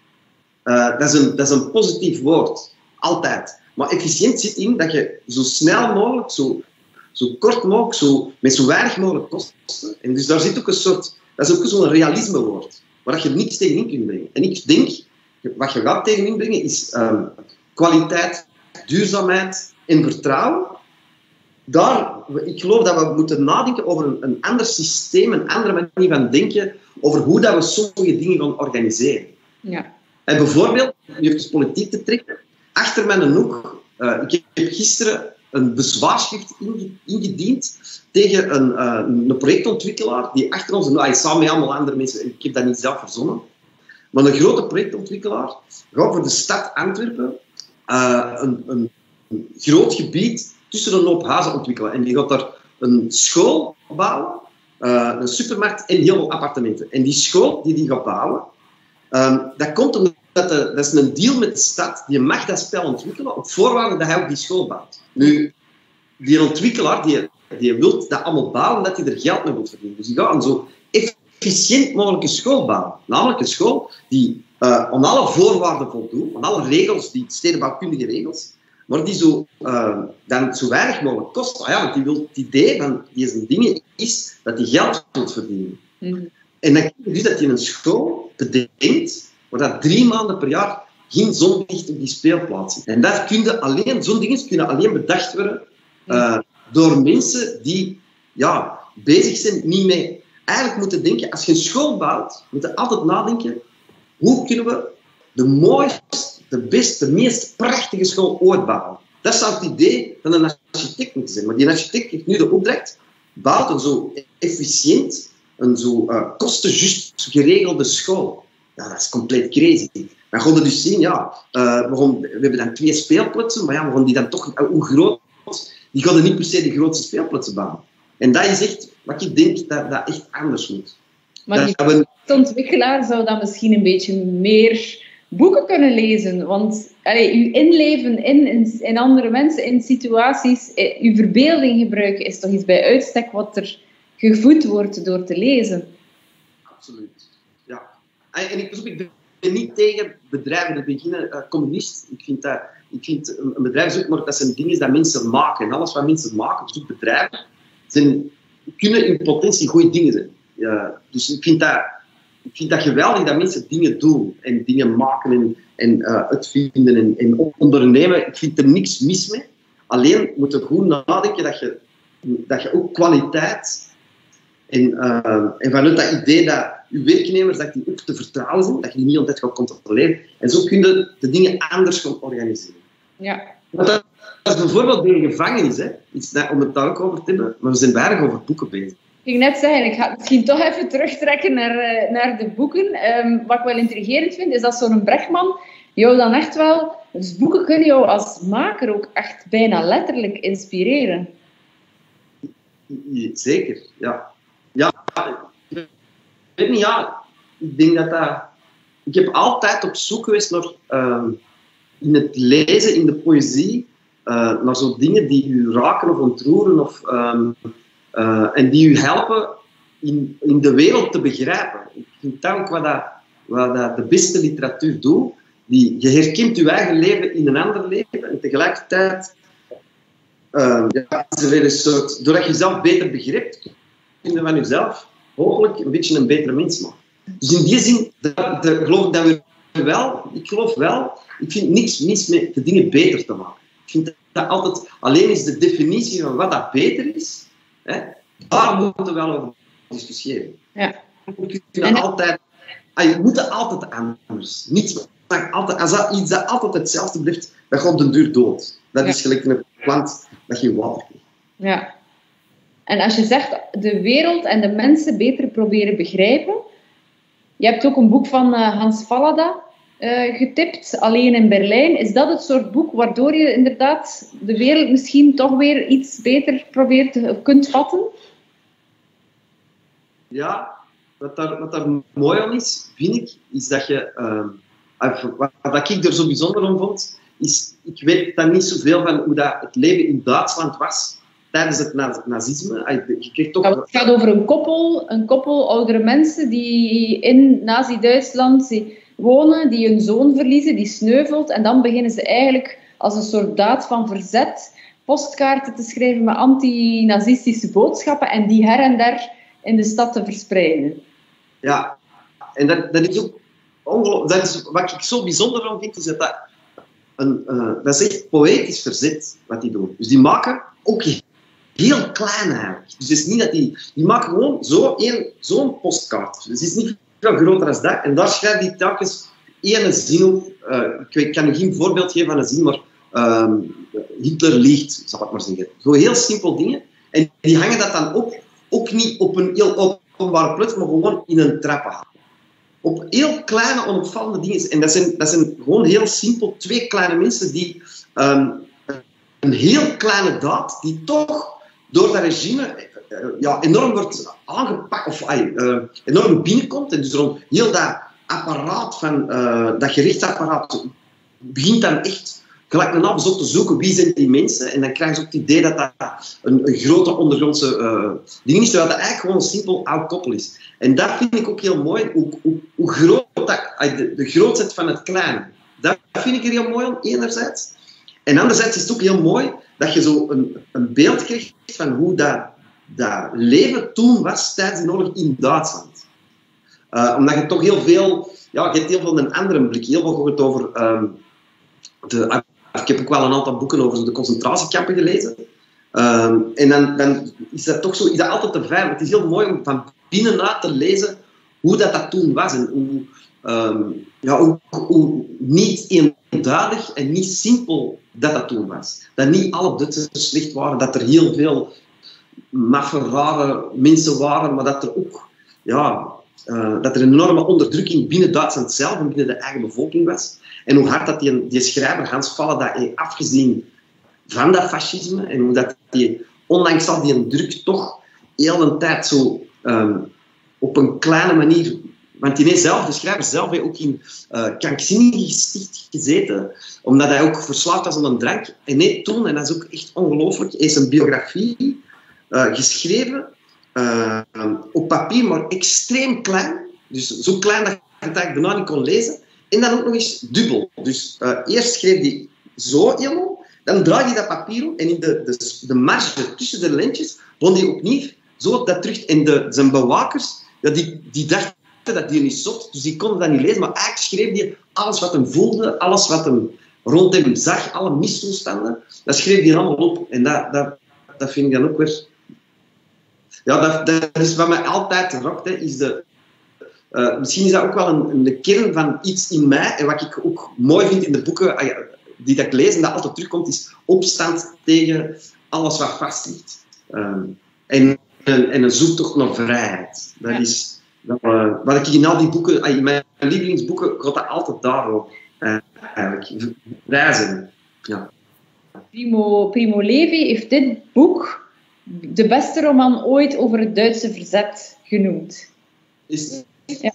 uh, dat, is een, dat is een positief woord. Altijd. Maar efficiënt zit in dat je zo snel mogelijk, zo, zo kort mogelijk, zo, met zo weinig mogelijk kosten. En dus daar zit ook een soort, dat is ook zo'n realismewoord, waar je niks tegenin kunt brengen. En ik denk, wat je gaat tegenin brengen, is um, kwaliteit, duurzaamheid en vertrouwen. Daar, ik geloof dat we moeten nadenken over een, een ander systeem, een andere manier van denken, over hoe dat we sommige dingen gaan organiseren. Ja. En bijvoorbeeld, nu even politiek te trekken, achter mijn hoek, uh, ik heb gisteren een bezwaarschrift ingediend tegen een, uh, een projectontwikkelaar die achter ons, nou, samen met allemaal andere mensen, ik heb dat niet zelf verzonnen, maar een grote projectontwikkelaar gaat voor de stad Antwerpen uh, een, een, een groot gebied tussen een hoop huizen ontwikkelen. En die gaat daar een school bouwen, uh, een supermarkt en heel veel appartementen. En die school die die gaat bouwen, um, dat komt omdat Dat, de, dat is een deal met de stad, die mag dat spel ontwikkelen op voorwaarde dat hij ook die school bouwt. Nu, die ontwikkelaar die, die wil dat allemaal bouwen, dat hij er geld mee wil verdienen. Dus die gaat een zo efficiënt mogelijke school bouwen. Namelijk een school die uh, aan alle voorwaarden voldoet, aan alle regels, die stedenbouwkundige regels, maar die zo, uh, dan zo weinig mogelijk kost. Ah ja, want die wil, het idee van deze dingen is dat hij geld wil verdienen. Mm. En dan krijg je dus dat je een school bedenkt waar dat drie maanden per jaar geen zonlicht op die speelplaats zit. En dat kun alleen, zo'n dingen kunnen alleen bedacht worden uh, door mensen die ja, bezig zijn niet mee. Eigenlijk moeten denken, als je een school bouwt, moet je altijd nadenken, hoe kunnen we de mooiste, de beste, de meest prachtige school ooit bouwen. Dat zou het idee van een architect moeten zijn. Maar die architect heeft nu de opdracht, bouwt een zo efficiënt, een zo uh, kostenjuist geregelde school. Ja, dat is compleet crazy. Dan gaan we dus zien, ja, uh, we, gaan, we hebben dan twee speelplaatsen, maar ja, we gaan die dan toch, uh, hoe groot, die gaan er niet per se de grootste speelplaatsen bouwen. En dat is echt, wat ik denk, dat dat echt anders moet. Maar die we... ontwikkelaar zou dan misschien een beetje meer boeken kunnen lezen, want allee, uw inleven in, in, in andere mensen, in situaties, eh, uw verbeelding gebruiken, is toch iets bij uitstek wat er gevoed wordt door te lezen. Absoluut. En ik, ik ben niet tegen bedrijven die beginnen, uh, communist. Ik vind, dat, ik vind een bedrijf is ook maar dat zijn dingen dat mensen maken. En alles wat mensen maken, dus ook bedrijven, zijn, kunnen in potentie goede dingen zijn. Ja, dus ik vind, dat, ik vind dat geweldig dat mensen dingen doen en dingen maken en, en uh, uitvinden en, en ondernemen. Ik vind er niks mis mee. Alleen moet je goed nadenken dat je, dat je ook kwaliteit en, uh, en vanuit dat idee dat je werknemers dat die ook te vertrouwen zijn, dat je die niet altijd gaat controleren. En zo kun je de dingen anders gaan organiseren. Ja. Dat, is bijvoorbeeld bij een gevangenis, hè. Iets, om het daar ook over te hebben, maar we zijn weinig over boeken bezig. Ik ging net zeggen, ik ga het misschien toch even terugtrekken naar, uh, naar de boeken. Um, wat ik wel intrigerend vind, is dat zo'n Bregman jou dan echt wel... Dus boeken kunnen jou als maker ook echt bijna letterlijk inspireren. Zeker, ja. Ja, ik weet niet, ja. Ik denk dat dat... Ik heb altijd op zoek geweest naar... Uh, in het lezen, in de poëzie, uh, naar zo dingen die u raken of ontroeren of... Um, Uh, en die u helpen in, in de wereld te begrijpen. Ik vind dat ook wat, dat, wat dat de beste literatuur doet. Die, je herkent je eigen leven in een ander leven en tegelijkertijd uh, ja, is er weer een soort, doordat je jezelf beter begrijpt, kun je van jezelf hopelijk een beetje een betere mens maken. Dus in die zin dat, de, geloof ik dat we wel, ik geloof wel, ik vind niks mis met de dingen beter te maken. Ik vind dat altijd, alleen is de definitie van wat dat beter is. Hè? Daar moeten we wel over discussiëren. Ja. Je, en... altijd, ah, je moet het altijd anders. Niets mag altijd, als dat iets dat altijd hetzelfde blijft, dan gaat op den duur dood. Dat ja. is gelijk een plant dat geen water krijgt. Ja. En als je zegt de wereld en de mensen beter proberen begrijpen, je hebt ook een boek van uh, Hans Fallada uh, getipt, Alleen in Berlijn. Is dat het soort boek waardoor je inderdaad de wereld misschien toch weer iets beter probeert te, kunt vatten? Ja, wat daar, wat daar mooi aan is, vind ik, is dat je... Uh, wat, wat ik er zo bijzonder aan vond, is... Ik weet dan niet zoveel van hoe dat het leven in Duitsland was tijdens het nazisme. Je kreeg toch... Het gaat over een koppel, een koppel oudere mensen die in Nazi-Duitsland wonen, die hun zoon verliezen, die sneuvelt. En dan beginnen ze eigenlijk als een soort daad van verzet postkaarten te schrijven met anti-nazistische boodschappen en die her en der in de stad te verspreiden. Ja, en dat, dat is ook ongelooflijk. Dat is wat ik zo bijzonder van vind, is dat dat, een, uh, dat is echt poëtisch verzet wat die doen. Dus die maken ook heel klein eigenlijk. Dus het is niet dat die... Die maken gewoon zo één, zo'n postkaart. Dus het is niet veel groter dan dat. En daar schrijft hij telkens één zin op. Uh, ik, ik kan je geen voorbeeld geven van een zin, maar uh, Hitler liegt, zal ik maar zeggen. Zo heel simpel dingen. En die hangen dat dan op, ook niet op een heel openbare plek, maar gewoon in een trappenhal. Op heel kleine, onopvallende dingen. En dat zijn, dat zijn gewoon heel simpel twee kleine mensen die um, een heel kleine daad, die toch door dat regime uh, ja, enorm wordt aangepakt, of uh, enorm binnenkomt. En dus rond heel dat apparaat van, uh, dat gerechtsapparaat begint dan echt gelijk een avond op te zoeken wie zijn die mensen. En dan krijgen ze ook het idee dat dat een, een grote ondergrondse uh, ding is, terwijl dat eigenlijk gewoon een simpel oud koppel is. En dat vind ik ook heel mooi, hoe, hoe, hoe groot dat, de, de grootheid van het kleine. Dat vind ik er heel mooi aan, enerzijds. En anderzijds is het ook heel mooi dat je zo een, een beeld krijgt van hoe dat, dat leven toen was tijdens de oorlog in Duitsland. Uh, omdat je toch heel veel... Ja, je hebt heel veel een andere blik. Heel veel gehoord over... Um, de, ik heb ook wel een aantal boeken over de concentratiekampen gelezen. Um, en dan, dan is dat toch zo... Is dat altijd te veilig. Het is heel mooi om van binnenuit te lezen hoe dat, dat toen was. En hoe, um, ja, hoe, hoe niet eenduidig en niet simpel dat dat toen was. Dat niet alle Duitsers slecht waren. Dat er heel veel maffe, rare mensen waren. Maar dat er ook... Ja, uh, dat er een enorme onderdrukking binnen Duitsland zelf en binnen de eigen bevolking was. En hoe hard dat die, die schrijver Hans Fallada heeft afgezien van dat fascisme. En hoe dat die, ondanks al die druk, toch heel de tijd zo um, op een kleine manier... Want die zelf, de schrijver zelf, heeft ook in uh, krankzinnige gesticht gezeten, omdat hij ook verslaafd was aan een drank. En nee, toen, en dat is ook echt ongelooflijk, hij is een biografie uh, geschreven uh, op papier, maar extreem klein. Dus zo klein dat je het eigenlijk bijna niet kon lezen. En dan ook nog eens dubbel. Dus uh, eerst schreef hij zo helemaal, dan draaide hij dat papier om en in de, de, de marge tussen de lintjes begon hij opnieuw zo dat terug. En de, zijn bewakers, ja, die, die dachten dat hij niet zot, dus die konden dat niet lezen, maar eigenlijk schreef hij alles wat hem voelde, alles wat hem rond hem zag, alle misstoestanden, dat schreef hij allemaal op. En dat, dat, dat vind ik dan ook weer... Ja, dat, dat is wat mij altijd raakt, hè, is de... Uh, misschien is dat ook wel een, een kern van iets in mij, en wat ik ook mooi vind in de boeken, die dat ik lees en dat altijd terugkomt, is opstand tegen alles wat vast ligt. Um, en, en, en een zoektocht naar vrijheid. Dat ja. is dat, uh, wat ik in al die boeken, in mijn lievelingsboeken, gaat dat altijd daarop. Uh, eigenlijk. Vrij zijn. Ja. Primo, Primo Levi heeft dit boek de beste roman ooit over het Duitse verzet genoemd. Is het? Ja.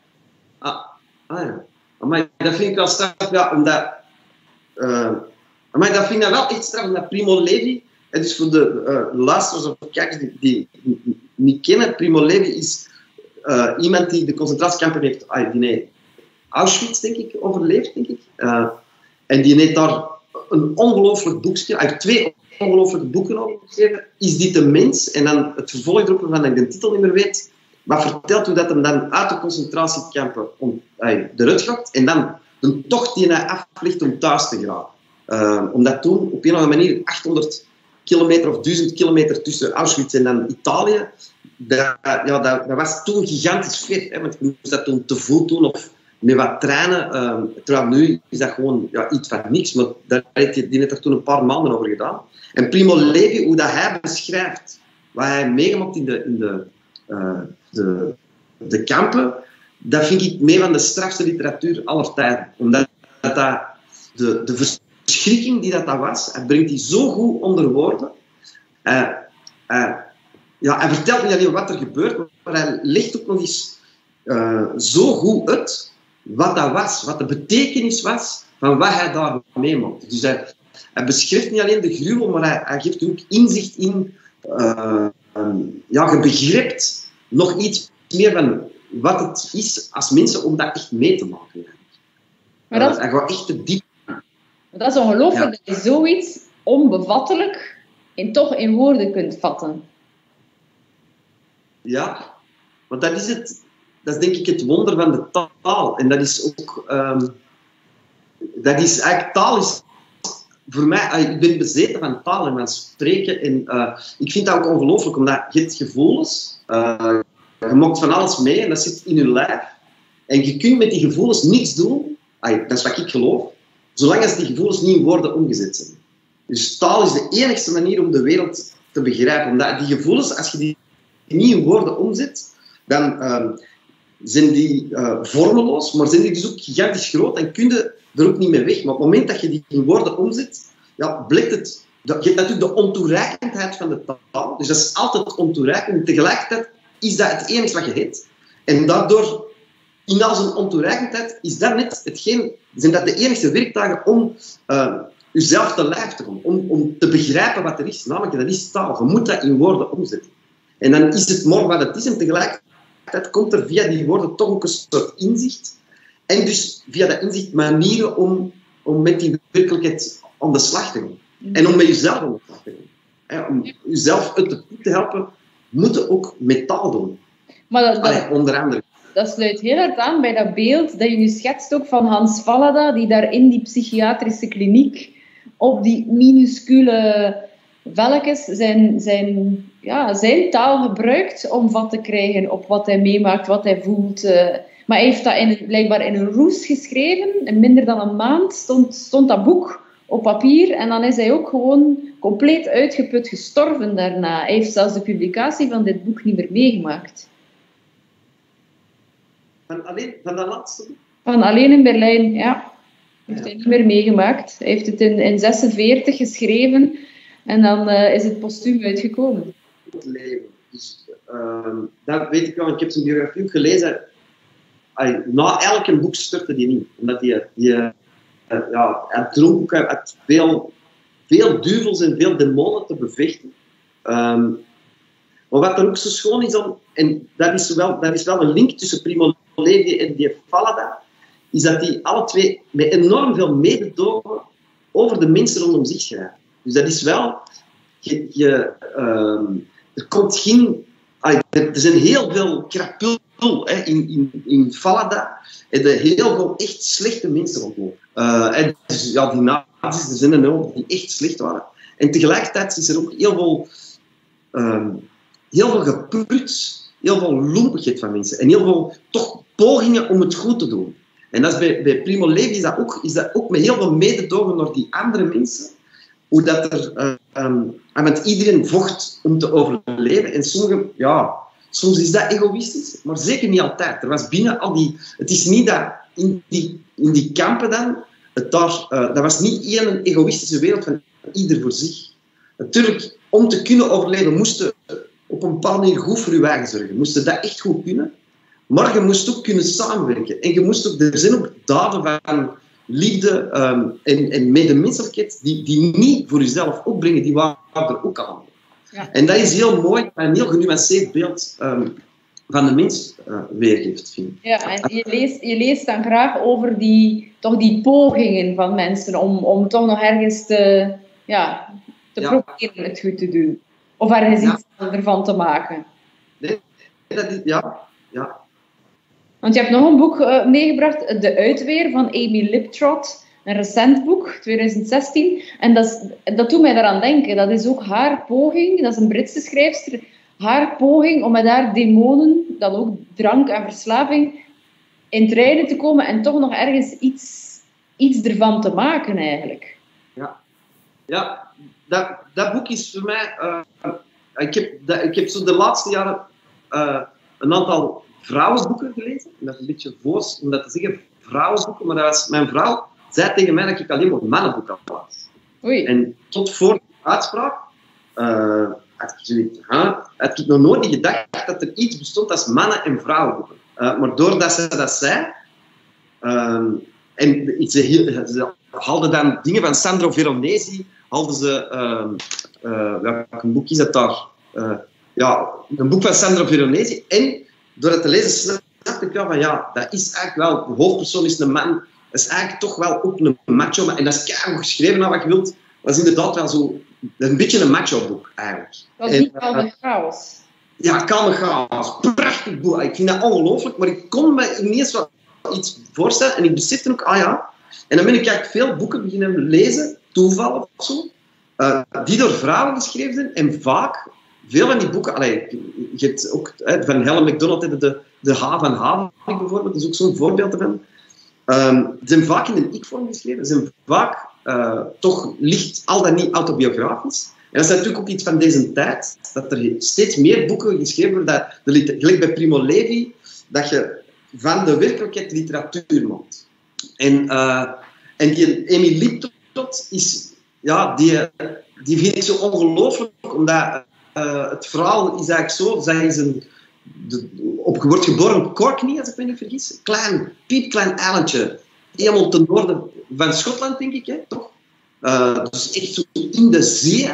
Ah, ah ja. Maar dat vind ik wel straf, ja, omdat... Uh, maar dat vind ik wel echt straf, omdat Primo Levi... En dus voor de uh, luisteraars of kijkers die, die, die niet kennen, Primo Levi is uh, iemand die de concentratiekampen heeft... Ah, die heeft Auschwitz, denk ik, overleefd, denk ik. Uh, en die heeft daar een ongelooflijk boek geschreven. Hij heeft twee ongelooflijke boeken over geschreven. Is dit een mens? En dan het vervolg erop, waarvan ik de titel niet meer weet... Maar vertelt hoe dat hem dan uit de concentratiekampen om, ay, eruit gaat en dan de tocht die hij aflegt om thuis te geraken. Uh, omdat toen op een of andere manier achthonderd kilometer of duizend kilometer tussen Auschwitz en dan Italië, dat, ja, dat, dat was toen gigantisch ver. Hè, want je moest dat toen te voet doen of met wat treinen. Uh, terwijl nu is dat gewoon ja, iets van niks, maar daar heeft hij, die heeft er toen een paar maanden over gedaan. En Primo Levi, hoe dat hij beschrijft, wat hij meegemaakt in de... In de Uh, de, de kampen, dat vind ik mee van de strafste literatuur aller tijden. Omdat dat, dat, de, de verschrikking die dat, dat was, hij brengt die zo goed onder woorden. Uh, uh, ja, hij vertelt niet alleen wat er gebeurt, maar hij legt ook nog eens uh, zo goed uit wat dat was, wat de betekenis was van wat hij daar meemaakt. Dus hij, hij beschrijft niet alleen de gruwel, maar hij, hij geeft ook inzicht in... Uh, um, ja, je begrijpt nog iets meer van wat het is als mensen om dat echt mee te maken. Maar dat, uh, hij gaat echt te diep. Dat is ongelooflijk ja. dat je zoiets onbevattelijk en toch in woorden kunt vatten. Ja, want dat is het. Dat is denk ik het wonder van de taal. En dat is ook... Um, dat is eigenlijk... Taal is... Voor mij, ik ben bezeten van taal en van spreken. En uh, ik vind dat ook ongelooflijk, omdat je hebt gevoelens. Uh, je maakt van alles mee en dat zit in je lijf. En je kunt met die gevoelens niets doen. Ay, dat is wat ik geloof. Zolang als die gevoelens niet in woorden omgezet zijn. Dus taal is de enigste manier om de wereld te begrijpen. Omdat die gevoelens, als je die niet in woorden omzet, dan uh, zijn die uh, vormeloos, maar zijn die dus ook gigantisch groot en kun je er ook niet mee weg. Maar op het moment dat je die in woorden omzet, ja, blijkt het... Je hebt natuurlijk de ontoereikendheid van de taal. Dus dat is altijd ontoereikend. En tegelijkertijd is dat het enige wat je hebt. En daardoor, in al zijn ontoereikendheid, is dat net hetgeen, zijn dat de enige werktuigen om uh, jezelf te lijf te komen. Om, om te begrijpen wat er is. Namelijk, dat is taal. Je moet dat in woorden omzetten. En dan is het morgen wat het is. En tegelijkertijd komt er via die woorden toch ook een soort inzicht. En dus via dat inzicht manieren om, om met die werkelijkheid aan de slag te gaan. En om met jezelf aan de slag te gaan. Om jezelf uit de voet te helpen, moet je ook met taal doen. Maar dat, dat, Allee, onder andere. Dat sluit heel hard aan bij dat beeld dat je nu schetst ook van Hans Fallada, die daar in die psychiatrische kliniek op die minuscule velkens zijn, zijn, ja, zijn taal gebruikt om vat te krijgen op wat hij meemaakt, wat hij voelt. Uh, maar hij heeft dat in, blijkbaar in een roes geschreven. In minder dan een maand stond, stond dat boek op papier. En dan is hij ook gewoon compleet uitgeput gestorven daarna. Hij heeft zelfs de publicatie van dit boek niet meer meegemaakt. Van, alleen, van dat laatste boek? Van Alleen in Berlijn, ja. Heeft hij niet meer meegemaakt. Hij heeft het in negentien zesenveertig geschreven. En dan uh, is het postuum uitgekomen. Het leven. Dus, uh, dat weet ik wel. Ik heb zijn biografie ook gelezen. Ay, na elke boek stortte die niet. Omdat die, die uh, ja, hij dronk uit veel, veel duvels en veel demonen te bevechten. Um, maar wat er ook zo schoon is, dan, en dat is, wel, dat is wel een link tussen Primo Levi en die Fallada, is dat die alle twee met enorm veel mededogen over de mensen rondom zich schrijven. Dus dat is wel... Je, je, um, er komt geen... Allee, er zijn heel veel krapul hè, in, in, in Fallada. En er heel veel echt slechte mensen rondlopen. Uh, en dus, ja, die nazi's, er zijn er ook die echt slecht waren. En tegelijkertijd is er ook heel veel... Um, heel veel geprut, heel veel loempigheid van mensen. En heel veel toch pogingen om het goed te doen. En dat is bij, bij Primo Levi is dat, ook, is dat ook met heel veel mededogen naar die andere mensen. Hoe dat er... Uh, um, want iedereen vocht om te overleven. En sommigen, ja... Soms is dat egoïstisch, maar zeker niet altijd. Er was binnen al die... Het is niet dat in die, in die kampen dan... Het daar, uh, dat was niet één egoïstische wereld van ieder voor zich. Natuurlijk, om te kunnen overleven, moest je op een bepaalde manier goed voor je eigen zorgen. Moest je dat echt goed kunnen. Maar je moest ook kunnen samenwerken. En je moest ook... Er zijn ook daden van liefde um, en, en medemenselijkheid die, die niet voor jezelf opbrengen, die waren er ook al. Ja. En dat is heel mooi, een heel genuanceerd beeld um, van de mens uh, weergeeft, vind ik. Ja, en je leest, je leest dan graag over die, toch die pogingen van mensen om, om toch nog ergens te, ja, te ja. proberen het goed te doen. Of ergens ja. iets ervan te maken. Nee, dat is, ja, ja. Want je hebt nog een boek uh, meegebracht, De Uitweer van Amy Liptrot. Een recent boek, twintig zestien. En dat, is, dat doet mij daaraan denken. Dat is ook haar poging, dat is een Britse schrijfster, haar poging om met haar demonen, dan ook drank en verslaving, in het rijden te komen en toch nog ergens iets, iets ervan te maken, eigenlijk. Ja, ja dat, dat boek is voor mij... Uh, ik, heb, dat, ik heb zo de laatste jaren uh, een aantal vrouwenboeken gelezen. En dat is een beetje voors om dat te zeggen, vrouwenboeken, maar dat was mijn vrouw... zei tegen mij dat ik alleen maar mannenboeken las. Oei. En tot voor de uitspraak uh, had ik zoiets, huh? had ik nog nooit gedacht dat er iets bestond als mannen- en vrouwenboeken. Uh, maar doordat ze dat zei, um, en ze, ze haalden dan dingen van Sandro Veronesi, haalden ze, uh, uh, welk een boek is dat daar? Uh, ja, een boek van Sandro Veronesi. En door het te lezen snapte ik wel van, ja, dat is eigenlijk wel, de hoofdpersoon is een man. Dat is eigenlijk toch wel ook een macho, en dat is keihard geschreven naar wat je wilt. Dat is inderdaad wel zo, een beetje een macho-boek, eigenlijk. Dat is niet Kalme Chaos. Ja, Kalme Chaos. Prachtig boek. Ik vind dat ongelooflijk, maar ik kon me ineens wel iets voorstellen en ik besefte ook, ah ja. En dan ben ik eigenlijk veel boeken beginnen lezen, toevallig of zo, uh, die door vrouwen geschreven zijn. En vaak, veel van die boeken, allee, je hebt ook uh, van Helen MacDonald, de, de H van Havik bijvoorbeeld, dat is ook zo'n voorbeeld ervan. Um, ze zijn vaak in een ik-vorm geschreven. Ze zijn vaak uh, toch licht, al dan niet autobiografisch. En dat is natuurlijk ook iets van deze tijd, dat er steeds meer boeken geschreven worden, dat de, gelijk bij Primo Levi, dat je van de werkelijkheid literatuur maakt. En, uh, en die Amy Liptrot is, ja, die, die vind ik zo ongelooflijk, omdat uh, het verhaal is eigenlijk zo, zij is een De, op, wordt geboren op Courtney, als ik me niet vergis. Klein, piepklein eilandje. Helemaal ten noorden van Schotland, denk ik, hè, toch? Uh, dus echt zo in de zee,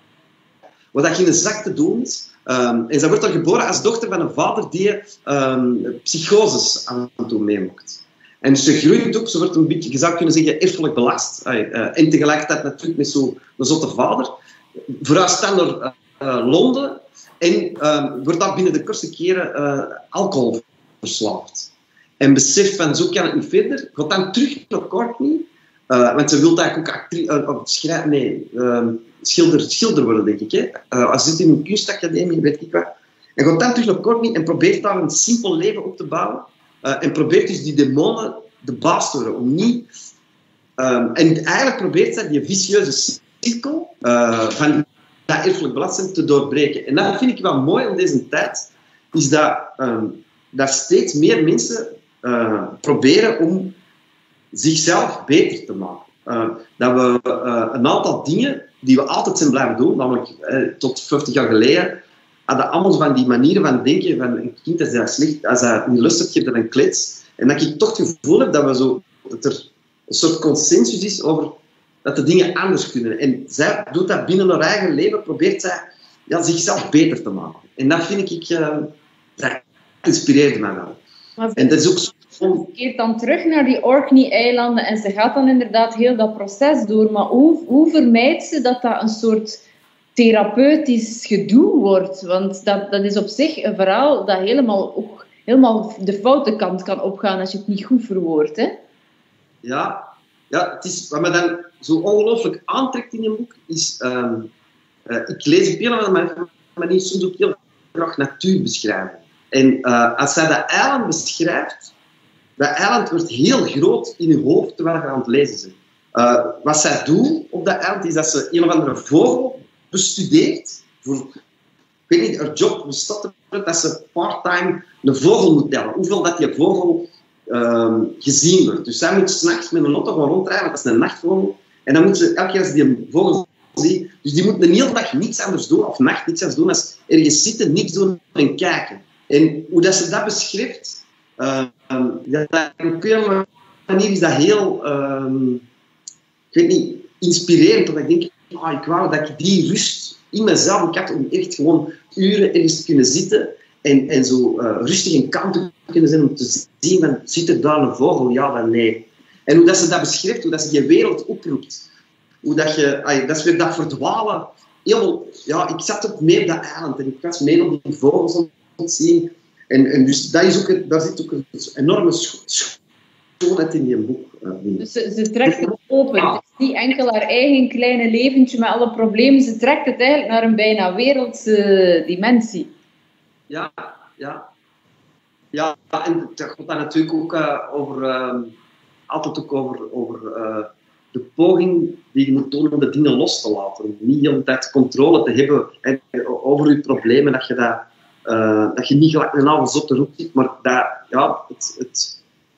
waar dat geen zak te doen is. Um, en zij wordt dan geboren als dochter van een vader die um, psychoses aan en toe meemaakt. En ze groeit ook, ze wordt een beetje, je zou kunnen zeggen, erfelijk belast. Uh, uh, en tegelijkertijd natuurlijk met zo'n zotte vader. Verhuist dan naar uh, uh, Londen. En uh, wordt dat binnen de kortste keren uh, alcohol verslaafd. En beseft van, zo kan het niet verder. Gaat dan terug naar Courtney. Uh, want ze wil eigenlijk ook actrice... Uh, schrijven, nee, uh, schilder, schilder worden, denk ik. Hè? Uh, als ze zit in een kunstacademie, weet ik wat. En gaat dan terug naar Courtney en probeert daar een simpel leven op te bouwen. Uh, en probeert dus die demonen de baas te worden. Om niet... Um, en eigenlijk probeert zij die vicieuze cirkel uh, van... dat erfelijk belasting te doorbreken. En dat vind ik wel mooi in deze tijd, is dat, um, dat steeds meer mensen uh, proberen om zichzelf beter te maken. Uh, dat we uh, een aantal dingen die we altijd zijn blijven doen, namelijk uh, tot vijftig jaar geleden, hadden allemaal van die manieren van denken van een kind, als hij slecht, als hij niet lust heeft, geeft hij een klets. En dat ik toch het gevoel heb dat, we zo, dat er een soort consensus is over dat de dingen anders kunnen. En zij doet dat binnen haar eigen leven, probeert zij ja, zichzelf beter te maken. En dat vind ik, uh, dat inspireert mij wel. Maar en dat is ook zo... Ze keert dan terug naar die Orkney-eilanden en ze gaat dan inderdaad heel dat proces door. Maar hoe, hoe vermijdt ze dat dat een soort therapeutisch gedoe wordt? Want dat, dat is op zich een verhaal dat helemaal, ook, helemaal de foute kant kan opgaan als je het niet goed verwoordt, hè? Ja, ja, het is, wat me dan zo ongelooflijk aantrekt in een boek, is... Um, uh, ik lees op een of andere manier soms ook heel graag natuur beschrijven. En uh, als zij dat eiland beschrijft, dat eiland wordt heel groot in je hoofd terwijl je aan het lezen bent. Uh, wat zij doen op dat eiland is dat ze een of andere vogel bestudeert. Voor, ik weet niet, haar job bestaat eruit dat ze part-time een vogel moet tellen. Hoeveel dat die vogel um, gezien wordt. Dus zij moet 's nachts met een auto gaan rondrijden, want dat is een nachtvogel. En dan moet ze elke keer als die een vogel ziet, dus die moet een hele dag niets anders doen, of nacht niets anders doen, als ergens zitten, niks doen en kijken. En hoe dat ze dat beschrijft, uh, um, ja, op een manier is dat heel, um, ik weet niet, inspirerend. Dat ik denk, oh, ik wou dat ik die rust in mezelf ik had om echt gewoon uren ergens te kunnen zitten en, en zo uh, rustig in kant te kunnen zijn om te zien, van, zit er daar een vogel? Ja, dan nee. En hoe dat ze dat beschrijft, hoe dat ze die wereld oproept. Hoe dat je, ay, dat is weer dat verdwalen. Heel, ja, ik zat ook mee op dat eiland en ik was mee op die vogels om te zien. En, en dus dat is ook, daar zit ook een enorme schoonheid in die boek. Uh, dus ze, ze trekt het open. Het is niet enkel haar eigen kleine leventje met alle problemen. Ze trekt het eigenlijk naar een bijna wereldse dimensie. Ja, ja. Ja, en dat gaat dan natuurlijk ook uh, over... Uh, altijd ook over... over uh, de poging die je moet tonen om de dingen los te laten. Niet de hele tijd controle te hebben hè, over je problemen, dat je, dat, uh, dat je niet gelijk een avond op de roep zit, maar dat, ja, het, het,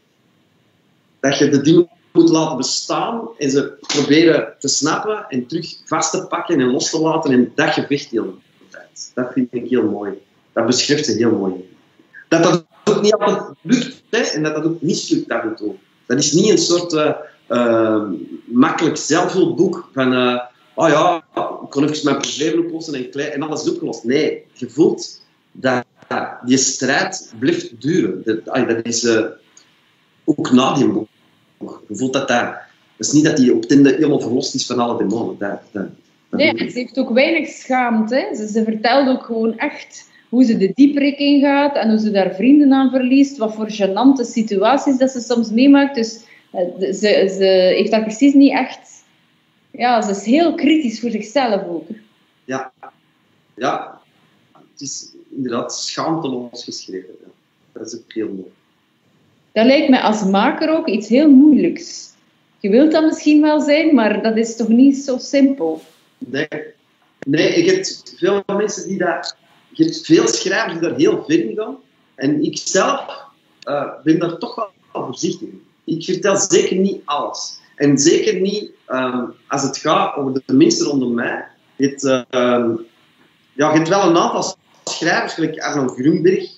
dat je de dingen moet laten bestaan en ze proberen te snappen en terug vast te pakken en los te laten en dat gevecht heel de tijd. Dat vind ik heel mooi. Dat beschrijft ze heel mooi. Dat dat ook niet altijd lukt hè, en dat dat ook mislukt af en toe. Dat is niet een soort... Uh, Uh, makkelijk zelfhulpboek van uh, oh ja, ik kon even mijn problemen oplossen en, klein, en alles is opgelost. Nee, je voelt dat, dat die strijd blijft duren. Dat, dat is uh, ook na die boek. Je voelt dat dat... Dat is niet dat die op het einde helemaal verlost is van alle demonen. Dat, dat, dat nee, en ze heeft ook weinig schaamte. Ze, ze vertelt ook gewoon echt hoe ze de dieperik ingaat en hoe ze daar vrienden aan verliest. Wat voor gênante situaties dat ze soms meemaakt. Dus Ze, ze heeft daar precies niet echt... Ja, ze is heel kritisch voor zichzelf ook. Ja, ja. Het is inderdaad schaamteloos geschreven. Ja. Dat is ook heel mooi. Dat lijkt me als maker ook iets heel moeilijks. Je wilt dat misschien wel zijn, maar dat is toch niet zo simpel? Nee, nee ik heb veel mensen die daar... Je hebt veel schrijvers die daar heel ver in gaan. En ik zelf uh, ben daar toch wel voorzichtig in. Ik vertel zeker niet alles. En zeker niet um, als het gaat over de mensen rondom mij. Het, uh, um, ja, je hebt wel een aantal schrijvers, gelijk Arnold Grunberg,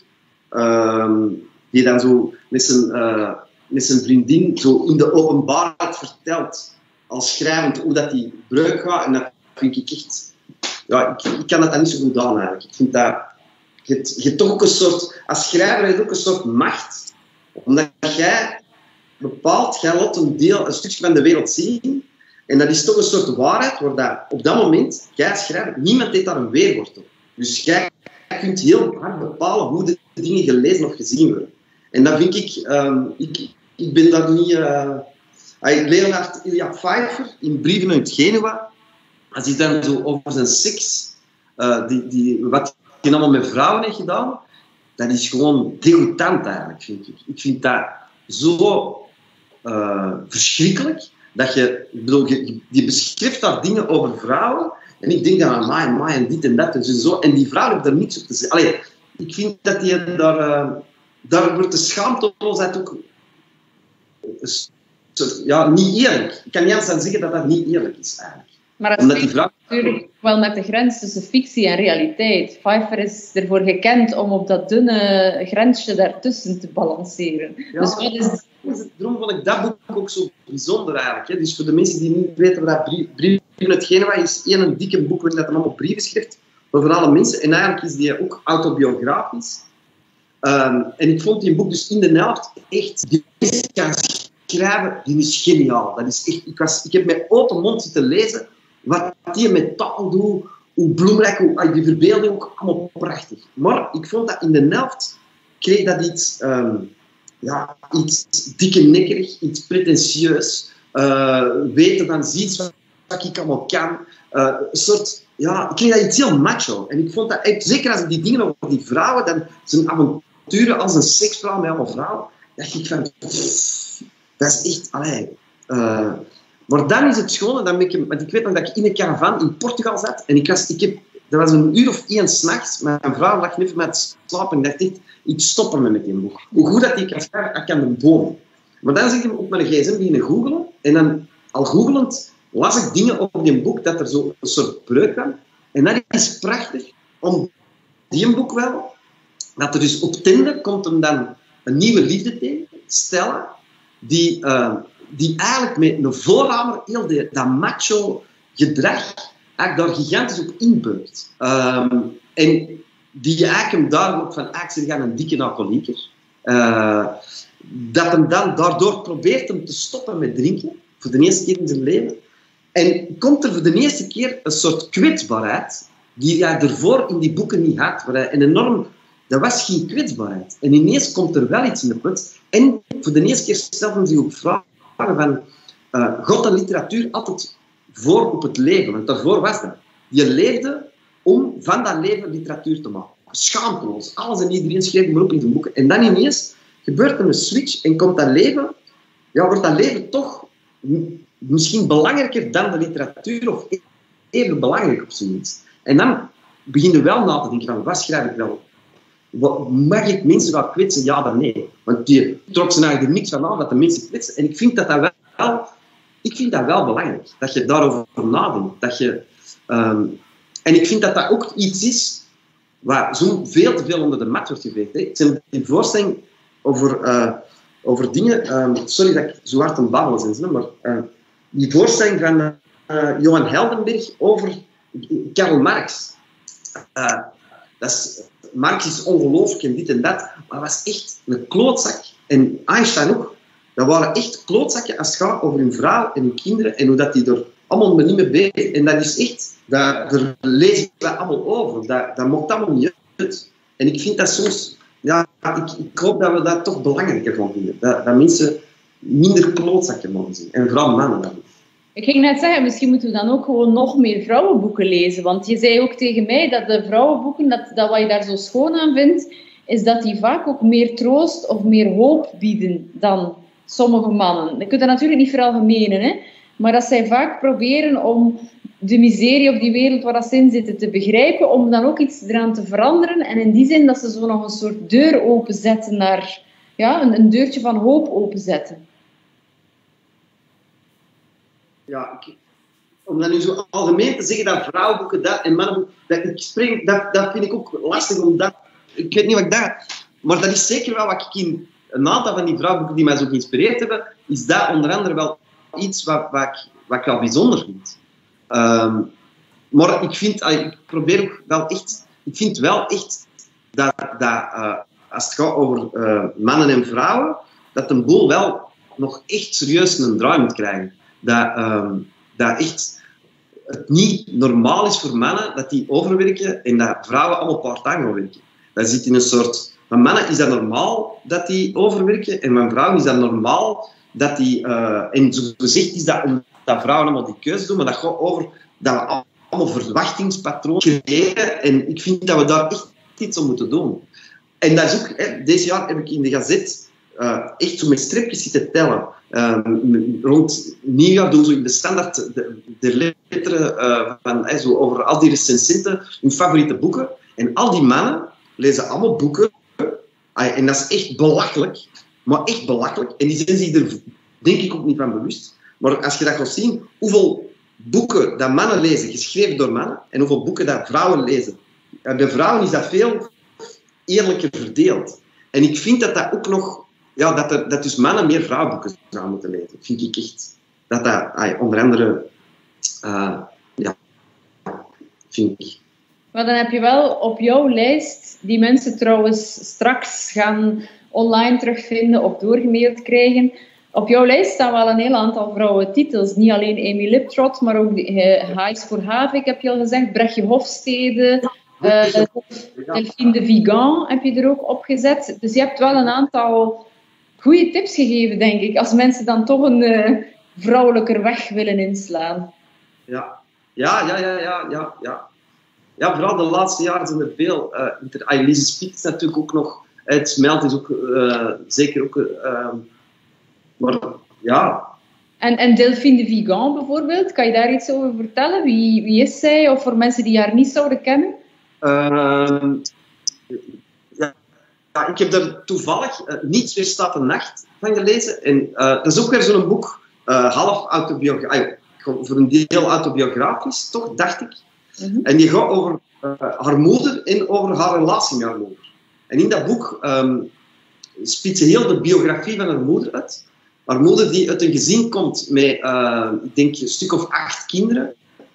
um, die dan zo met zijn, uh, met zijn vriendin zo in de openbaarheid vertelt, als schrijvend, hoe dat die breuk gaat. En dat vind ik echt... Ja, ik, ik kan dat dan niet zo goed aan eigenlijk. Ik vind dat... Je hebt, je hebt toch ook een soort... Als schrijver heb je ook een soort macht. Omdat jij... bepaalt, jij laat een, deel, een stukje van de wereld zien. En dat is toch een soort waarheid, waar dat, op dat moment, jij schrijft, niemand heeft daar een weerwoord op. Dus jij kunt heel hard bepalen hoe de dingen gelezen of gezien worden. En dat vind ik, um, ik, ik ben daar niet... Uh, Leonard Ilya Pfeiffer, in Brieven uit Genua, als hij dan zo over zijn seks, uh, die, die, wat hij allemaal met vrouwen heeft gedaan, dat is gewoon degoutant eigenlijk, vind ik. Ik vind dat zo uh, verschrikkelijk, dat je, bedoel, je, je beschrijft daar dingen over vrouwen, en ik denk dan aan mij en mij en dit en dat en zo, en die vrouwen hebben daar niets op te zeggen. Allee, ik vind dat die daar, uh, daar wordt de schaamteloosheid ook ja, niet eerlijk. Ik kan niet anders dan zeggen dat dat niet eerlijk is eigenlijk. Maar het Omdat is vrouw... natuurlijk wel met de grens tussen fictie en realiteit. Pfeiffer is ervoor gekend om op dat dunne grensje daartussen te balanceren. Ja, dus wat is... Daarom vond ik dat boek ook zo bijzonder eigenlijk. Hè. Dus voor de mensen die niet weten wat dat Brieven uit Genua is, één dikke boek waarin dat allemaal brieven schrijft over alle mensen. En eigenlijk is die ook autobiografisch. Um, en ik vond die boek dus in de helft echt... Die kan schrijven, die is geniaal. Dat is echt, ik, was, ik heb met open mond zitten lezen wat die met taal doet, hoe bloemrijk, hoe, die verbeelding ook allemaal prachtig. Maar ik vond dat in de helft kreeg dat iets, um, ja, iets dikke nekkerig, iets pretentieus. Uh, weten dan ziet wat, wat ik allemaal kan. Uh, een soort, ja, ik kreeg dat iets heel macho. En ik vond dat, echt, zeker als ik die dingen over die vrouwen, dan zijn avonturen als een seksvrouw met allemaal vrouwen. dacht ik van, pff, dat is echt, allee. Uh, maar dan is het schone, dan ben ik, want ik weet nog dat ik in een caravan in Portugal zat en ik was, ik heb, dat was een uur of één s'nachts, mijn vrouw lag net met het slapen en ik dacht echt, ik stop ermee met die boek. Hoe goed dat die kan schrijven, dat kan een boom. Maar dan zit ik op mijn gsm beginnen googelen en dan, al googelend, las ik dingen op die boek dat er zo een soort breuk kwam. En dat is prachtig, om die boek wel, dat er dus op Tinder komt hem dan een nieuwe liefde tegen, Stella, die, uh, die eigenlijk met een voorhamer heel de, dat macho gedrag eigenlijk daar gigantisch op inbeukt. Um, en die eigenlijk hem daar ook van, ah, ze gaan een dikke alcoholieker. Uh, dat hem dan daardoor probeert hem te stoppen met drinken, voor de eerste keer in zijn leven. En komt er voor de eerste keer een soort kwetsbaarheid, die hij ervoor in die boeken niet had. Waar hij een enorm, dat was geen kwetsbaarheid. En ineens komt er wel iets in de put. En voor de eerste keer stelt hij zich ook vragen van, uh, God en literatuur altijd voor op het leven. Want daarvoor was dat. Je leefde om van dat leven literatuur te maken. Schaamteloos. Alles en iedereen schreef maar op in de boeken. En dan ineens gebeurt er een switch en komt dat leven, ja, wordt dat leven toch misschien belangrijker dan de literatuur, of even belangrijk op zijn minst. En dan begin je wel na te denken van, wat schrijf ik wel? Wat, mag ik mensen wel kwetsen? Ja, dan nee. Want je trok ze eigenlijk er niks van aan dat de mensen kwetsen. En ik vind dat dat wel, ik vind dat wel belangrijk. Dat je daarover nadenkt. Dat je, um, en ik vind dat dat ook iets is waar zo veel te veel onder de mat wordt geveegd. Hè. Het zijn die voorstelling over, uh, over dingen... Um, sorry dat ik zo hard aan het babbelen ben, maar uh, die voorstelling van uh, Johan Heldenberg over Karl Marx. Uh, dat is, Marx is ongelooflijk en dit en dat, maar hij was echt een klootzak. En Einstein ook. Dat waren echt klootzakken als het gaat over hun vrouw en hun kinderen en hoe dat die er allemaal niet mee bezig. En dat is echt... Dat, daar lees ik dat allemaal over. Dat, dat mocht allemaal niet uit. En ik vind dat soms... Ja, ik, ik hoop dat we dat toch belangrijker gaan vinden. Dat, dat mensen minder klootzakken mogen zien. En vooral mannen dan. Ik ging net zeggen, misschien moeten we dan ook gewoon nog meer vrouwenboeken lezen. Want je zei ook tegen mij dat de vrouwenboeken, dat, dat wat je daar zo schoon aan vindt, is dat die vaak ook meer troost of meer hoop bieden dan sommige mannen. Je kunt dat natuurlijk niet veralgemenen, hè? Maar dat zij vaak proberen om de miserie op die wereld waar dat ze in zitten te begrijpen, om dan ook iets eraan te veranderen. En in die zin dat ze zo nog een soort deur openzetten naar... Ja, een, een deurtje van hoop openzetten. Ja, ik, om dat nu zo algemeen te zeggen dat vrouwenboeken dat en mannenboeken... Dat, ik spring, dat, dat vind ik ook lastig, omdat... Ik weet niet wat ik daar... Maar dat is zeker wel wat ik in een aantal van die vrouwenboeken die mij zo geïnspireerd hebben, is dat onder andere wel iets wat, wat, ik, wat ik wel bijzonder vind. Um, maar ik vind, ik probeer ook wel echt, ik vind wel echt dat, dat uh, als het gaat over uh, mannen en vrouwen, dat een boel wel nog echt serieus een draai moet krijgen. Dat, um, dat echt het niet normaal is voor mannen dat die overwerken en dat vrouwen allemaal part-time gaan werken. Dat zit in een soort... Bij mannen is dat normaal dat die overwerken en bij vrouwen is dat normaal dat die... Uh, en zo gezegd is dat omdat vrouwen allemaal die keuze doen, maar dat gaat over dat we allemaal verwachtingspatronen creëren en ik vind dat we daar echt iets om moeten doen. En dat is ook... Hè, deze jaar heb ik in de Gazet uh, echt zo met stripjes zitten tellen. Um, rond nieuwjaar doen ze in de standaard de, de letteren uh, van, hè, zo over al die recensenten hun favoriete boeken. En al die mannen lezen allemaal boeken. En dat is echt belachelijk. Maar echt belachelijk. En die zijn zich er denk ik ook niet van bewust. Maar als je dat gaat zien, hoeveel boeken dat mannen lezen, geschreven door mannen, en hoeveel boeken dat vrouwen lezen. Bij vrouwen is dat veel eerlijker verdeeld. En ik vind dat dat ook nog... Ja, dat, er, dat dus mannen meer vrouwenboeken zouden moeten lezen. Vind ik echt. Dat dat, ay, onder andere... Uh, ja, vind ik. Maar dan heb je wel op jouw lijst, die mensen trouwens straks gaan online terugvinden of doorgemaild krijgen. Op jouw lijst staan wel een heel aantal vrouwentitels. Niet alleen Amy Liptrot, maar ook uh, Hais voor Havik, heb je al gezegd. Brechtje Hofstede, uh, Delphine de Vigan heb je er ook op gezet. Dus je hebt wel een aantal goede tips gegeven, denk ik. Als mensen dan toch een uh, vrouwelijker weg willen inslaan. Ja, ja, ja, ja, ja, ja. ja. Ja, vooral de laatste jaren zijn er veel. Uh, Lise Spiek is natuurlijk ook nog Het smelt is ook uh, zeker ook... Uh, maar ja... En, en Delphine de Vigan bijvoorbeeld, kan je daar iets over vertellen? Wie, wie is zij? Of voor mensen die haar niet zouden kennen? Uh, ja, ja, ik heb daar toevallig uh, Niets weerstaat de nacht van gelezen. En uh, dat is ook weer zo'n boek, uh, half autobiografisch, voor een deel autobiografisch, toch, dacht ik. Mm-hmm. En die gaat over uh, haar moeder en over haar relatie met haar moeder. En in dat boek um, spitst ze heel de biografie van haar moeder uit. Haar moeder die uit een gezin komt met, uh, ik denk, een stuk of acht kinderen.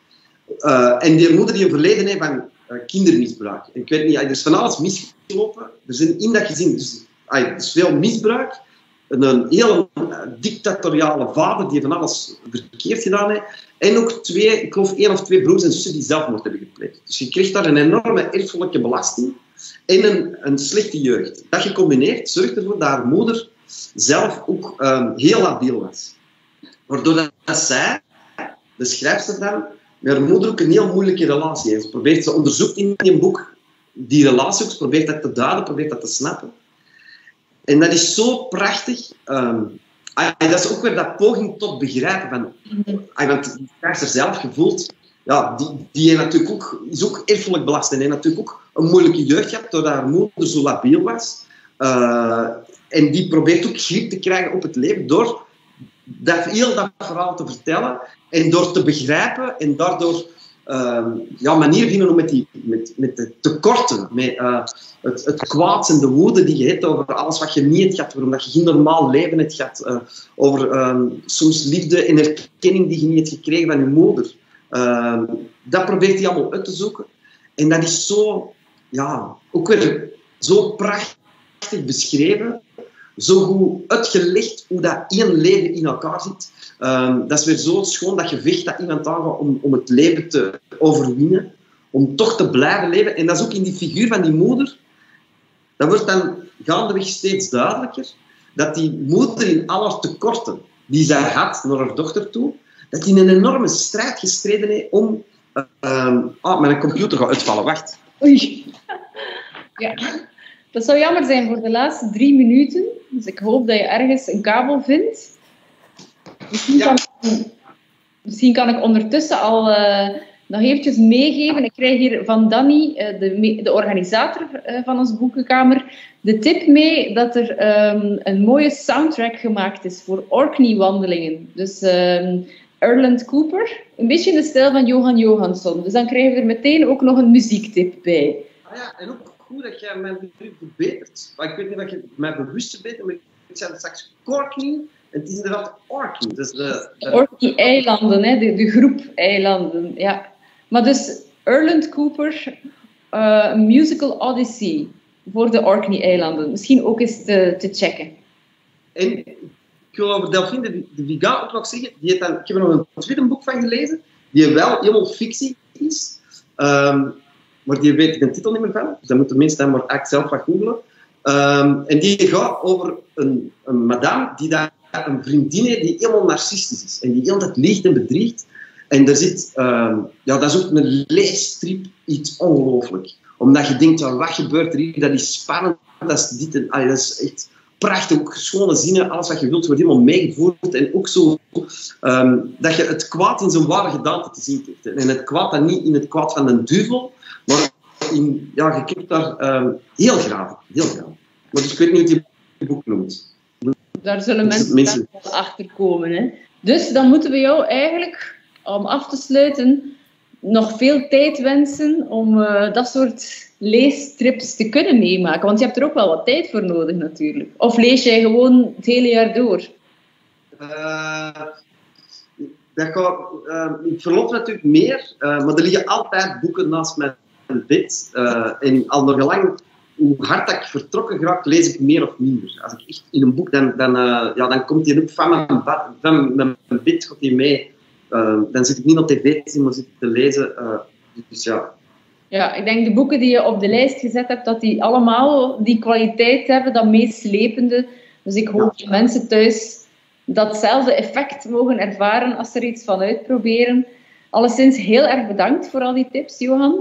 Uh, en die moeder die een verleden heeft van uh, kindermisbruik. En ik weet niet, er is van alles misgelopen. Er zijn in dat gezin dus, uh, er is veel misbruik. Een, een hele uh, dictatoriale vader die van alles verkeerd gedaan heeft. En ook twee, ik geloof één of twee broers en zussen die zelfmoord hebben gepleegd. Dus je krijgt daar een enorme erfelijke belasting en een, een slechte jeugd. Dat gecombineerd zorgt ervoor dat haar moeder zelf ook um, heel labiel was. Waardoor dat, dat zij, de schrijfster dan, met haar moeder ook een heel moeilijke relatie heeft. Ze probeert, ze onderzoekt in een boek die relatie ook, ze probeert dat te duiden, probeert dat te snappen. En dat is zo prachtig. Um, dat is ook weer dat poging tot begrijpen van... Want die schrijfster zelf gevoeld, ja, die, die heeft natuurlijk ook, is ook erfelijk belast. En heeft natuurlijk ook een moeilijke jeugd gehad, doordat haar moeder zo labiel was. Uh, en die probeert ook grip te krijgen op het leven door dat, heel dat verhaal te vertellen en door te begrijpen en daardoor uh, ja, manier vinden om met, die, met, met de tekorten, met uh, het, het kwaad en de woede die je hebt over alles wat je niet hebt gehad, waarom dat je geen normaal leven hebt gehad, uh, over um, soms liefde en erkenning die je niet hebt gekregen van je moeder. Uh, dat probeert hij allemaal uit te zoeken. En dat is zo, ja, ook weer zo prachtig beschreven, zo goed uitgelegd hoe dat één leven in elkaar zit. Um, dat is weer zo schoon dat gevecht dat iemand aangaat om, om het leven te overwinnen, om toch te blijven leven. En dat is ook in die figuur van die moeder, dat wordt dan gaandeweg steeds duidelijker, dat die moeder in al haar tekorten die zij had naar haar dochter toe, dat die een enorme strijd gestreden heeft om... Uh, ah, mijn computer gaat uitvallen, wacht. Oei. Ja. Dat zou jammer zijn voor de laatste drie minuten. Dus ik hoop dat je ergens een kabel vindt. Misschien, ja. kan, misschien kan ik ondertussen al uh, nog eventjes meegeven. Ik krijg hier van Danny, uh, de, de organisator uh, van ons boekenkamer, de tip mee dat er um, een mooie soundtrack gemaakt is voor Orkney-wandelingen. Dus um, Erland Cooper, een beetje in de stijl van Johan Johansson. Dus dan krijg je er meteen ook nog een muziektip bij. Ah ja, en ook goed dat jij mijn begrip verbetert. Maar ik weet niet of je mij bewust verbetert, maar ik zei straks Orkney en het is inderdaad Orkney. Dus de, de... Orkney-eilanden, hè, de, de groep eilanden, ja. Maar dus Erland Cooper, uh, een musical odyssey voor de Orkney-eilanden. Misschien ook eens te, te checken. En ik wil over Delphine de, de Vigan ook nog zeggen, die heeft dan, ik heb er nog een tweede boek van gelezen, die wel helemaal fictie is. Um, Maar die weet ik een titel niet meer van. Dus dan moeten mensen dan maar eigenlijk zelf wat googlen. Um, en die gaat over een, een madame die daar een vriendin heeft die helemaal narcistisch is. En die heel tijd liegt en bedriegt. En daar zit... Um, ja, dat is ook een leesstrip iets ongelooflijk. Omdat je denkt, ja, wat gebeurt er hier? Dat is spannend. Dat is, dit en, allee, dat is echt prachtig. Ook schone zinnen. Alles wat je wilt wordt helemaal meegevoerd. En ook zo... Um, dat je het kwaad in zijn ware gedaante te zien krijgt. En het kwaad dan niet in het kwaad van een duivel. Maar in, ja, je kijkt daar um, heel graag. Heel graag. Maar dus ik weet niet hoe je het boek noemt. Daar zullen mensen, mensen... wel achter komen. Hè? Dus dan moeten we jou eigenlijk, om af te sluiten, nog veel tijd wensen om uh, dat soort leestrips te kunnen meemaken. Want je hebt er ook wel wat tijd voor nodig natuurlijk. Of lees jij gewoon het hele jaar door? Uh, dat gaat, uh, ik verloop natuurlijk meer, uh, maar er liggen altijd boeken naast mijn bed. Uh, en al nog lang, hoe hard ik vertrokken raak, lees ik meer of minder. Als ik echt in een boek, dan, dan, uh, ja, dan komt die ook van mijn, bad, van mijn bed gaat die mee. Uh, dan zit ik niet op tv te zien, maar zit ik te lezen. Uh, dus ja. Ja, ik denk de boeken die je op de lijst gezet hebt, dat die allemaal die kwaliteit hebben, dat meeslepende. Dus ik hoop ja. dat mensen thuis datzelfde effect mogen ervaren als ze er iets van uitproberen. Alleszins heel erg bedankt voor al die tips, Johan.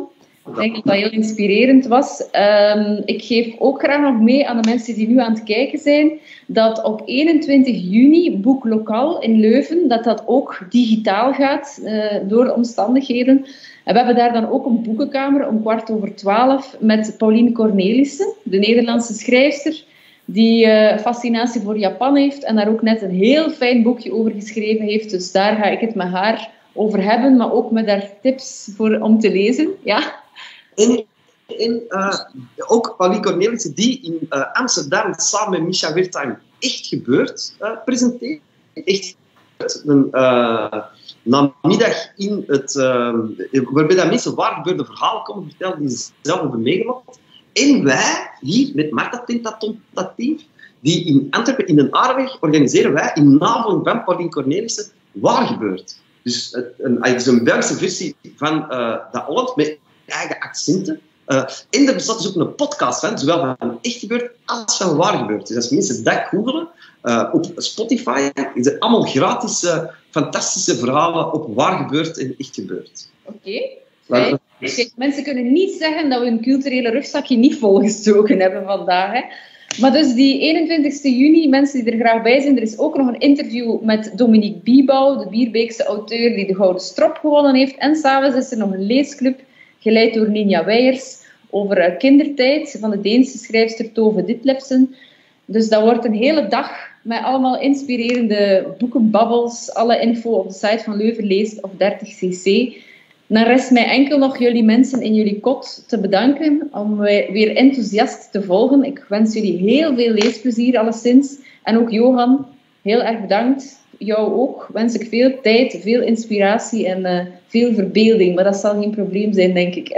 Ik denk dat dat heel inspirerend was. Um, ik geef ook graag nog mee aan de mensen die nu aan het kijken zijn, dat op eenentwintig juni Boek Lokaal in Leuven, dat dat ook digitaal gaat, uh, door de omstandigheden. En we hebben daar dan ook een boekenkamer om kwart over twaalf met Pauline Cornelissen, de Nederlandse schrijfster, die uh, fascinatie voor Japan heeft en daar ook net een heel fijn boekje over geschreven heeft. Dus daar ga ik het met haar over hebben, maar ook met haar tips voor, om te lezen. Ja. En, en uh, ook Pauline Cornelissen, die in uh, Amsterdam samen met Misha Wertheim Echt Gebeurd uh, presenteert. Echt een uh, namiddag in het, uh, waarbij dat mensen waar gebeurde verhalen komen vertellen die ze zelf hebben meegemaakt. En wij, hier met Marta Tentatief, die in Antwerpen in een Aarweg organiseren wij in navolging van Pauline Cornelissen Waar Gebeurd. Dus het, een, het is een Belgische versie van uh, dat Holland met eigen accenten. Uh, en er bestaat dus ook een podcast van, zowel van Echt Gebeurd als van Waar Gebeurd. Dus als mensen dat googelen, uh, op Spotify, is het allemaal gratis, uh, fantastische verhalen op Waar Gebeurd en Echt Gebeurd. Oké. Okay. Kijk, mensen kunnen niet zeggen dat we een culturele rugzakje niet volgestoken hebben vandaag. Hè. Maar dus die eenentwintigste juni, mensen die er graag bij zijn, er is ook nog een interview met Dominique Biebouw, de Bierbeekse auteur die de Gouden Strop gewonnen heeft. En s'avonds is er nog een leesclub, geleid door Ninja Weijers, over kindertijd van de Deense schrijfster Tove Ditlevsen. Dus dat wordt een hele dag met allemaal inspirerende boekenbabbels. Alle info op de site van Leuven leest of dertig cc. Dan rest mij enkel nog jullie mensen in jullie kot te bedanken om weer enthousiast te volgen. Ik wens jullie heel veel leesplezier alleszins. En ook Johan, heel erg bedankt. Jou ook wens ik veel tijd, veel inspiratie en uh, veel verbeelding. Maar dat zal geen probleem zijn, denk ik.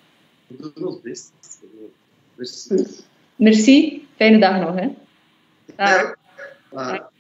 We doen ons best. Merci. Fijne dag nog. Hè. Dag. Ja.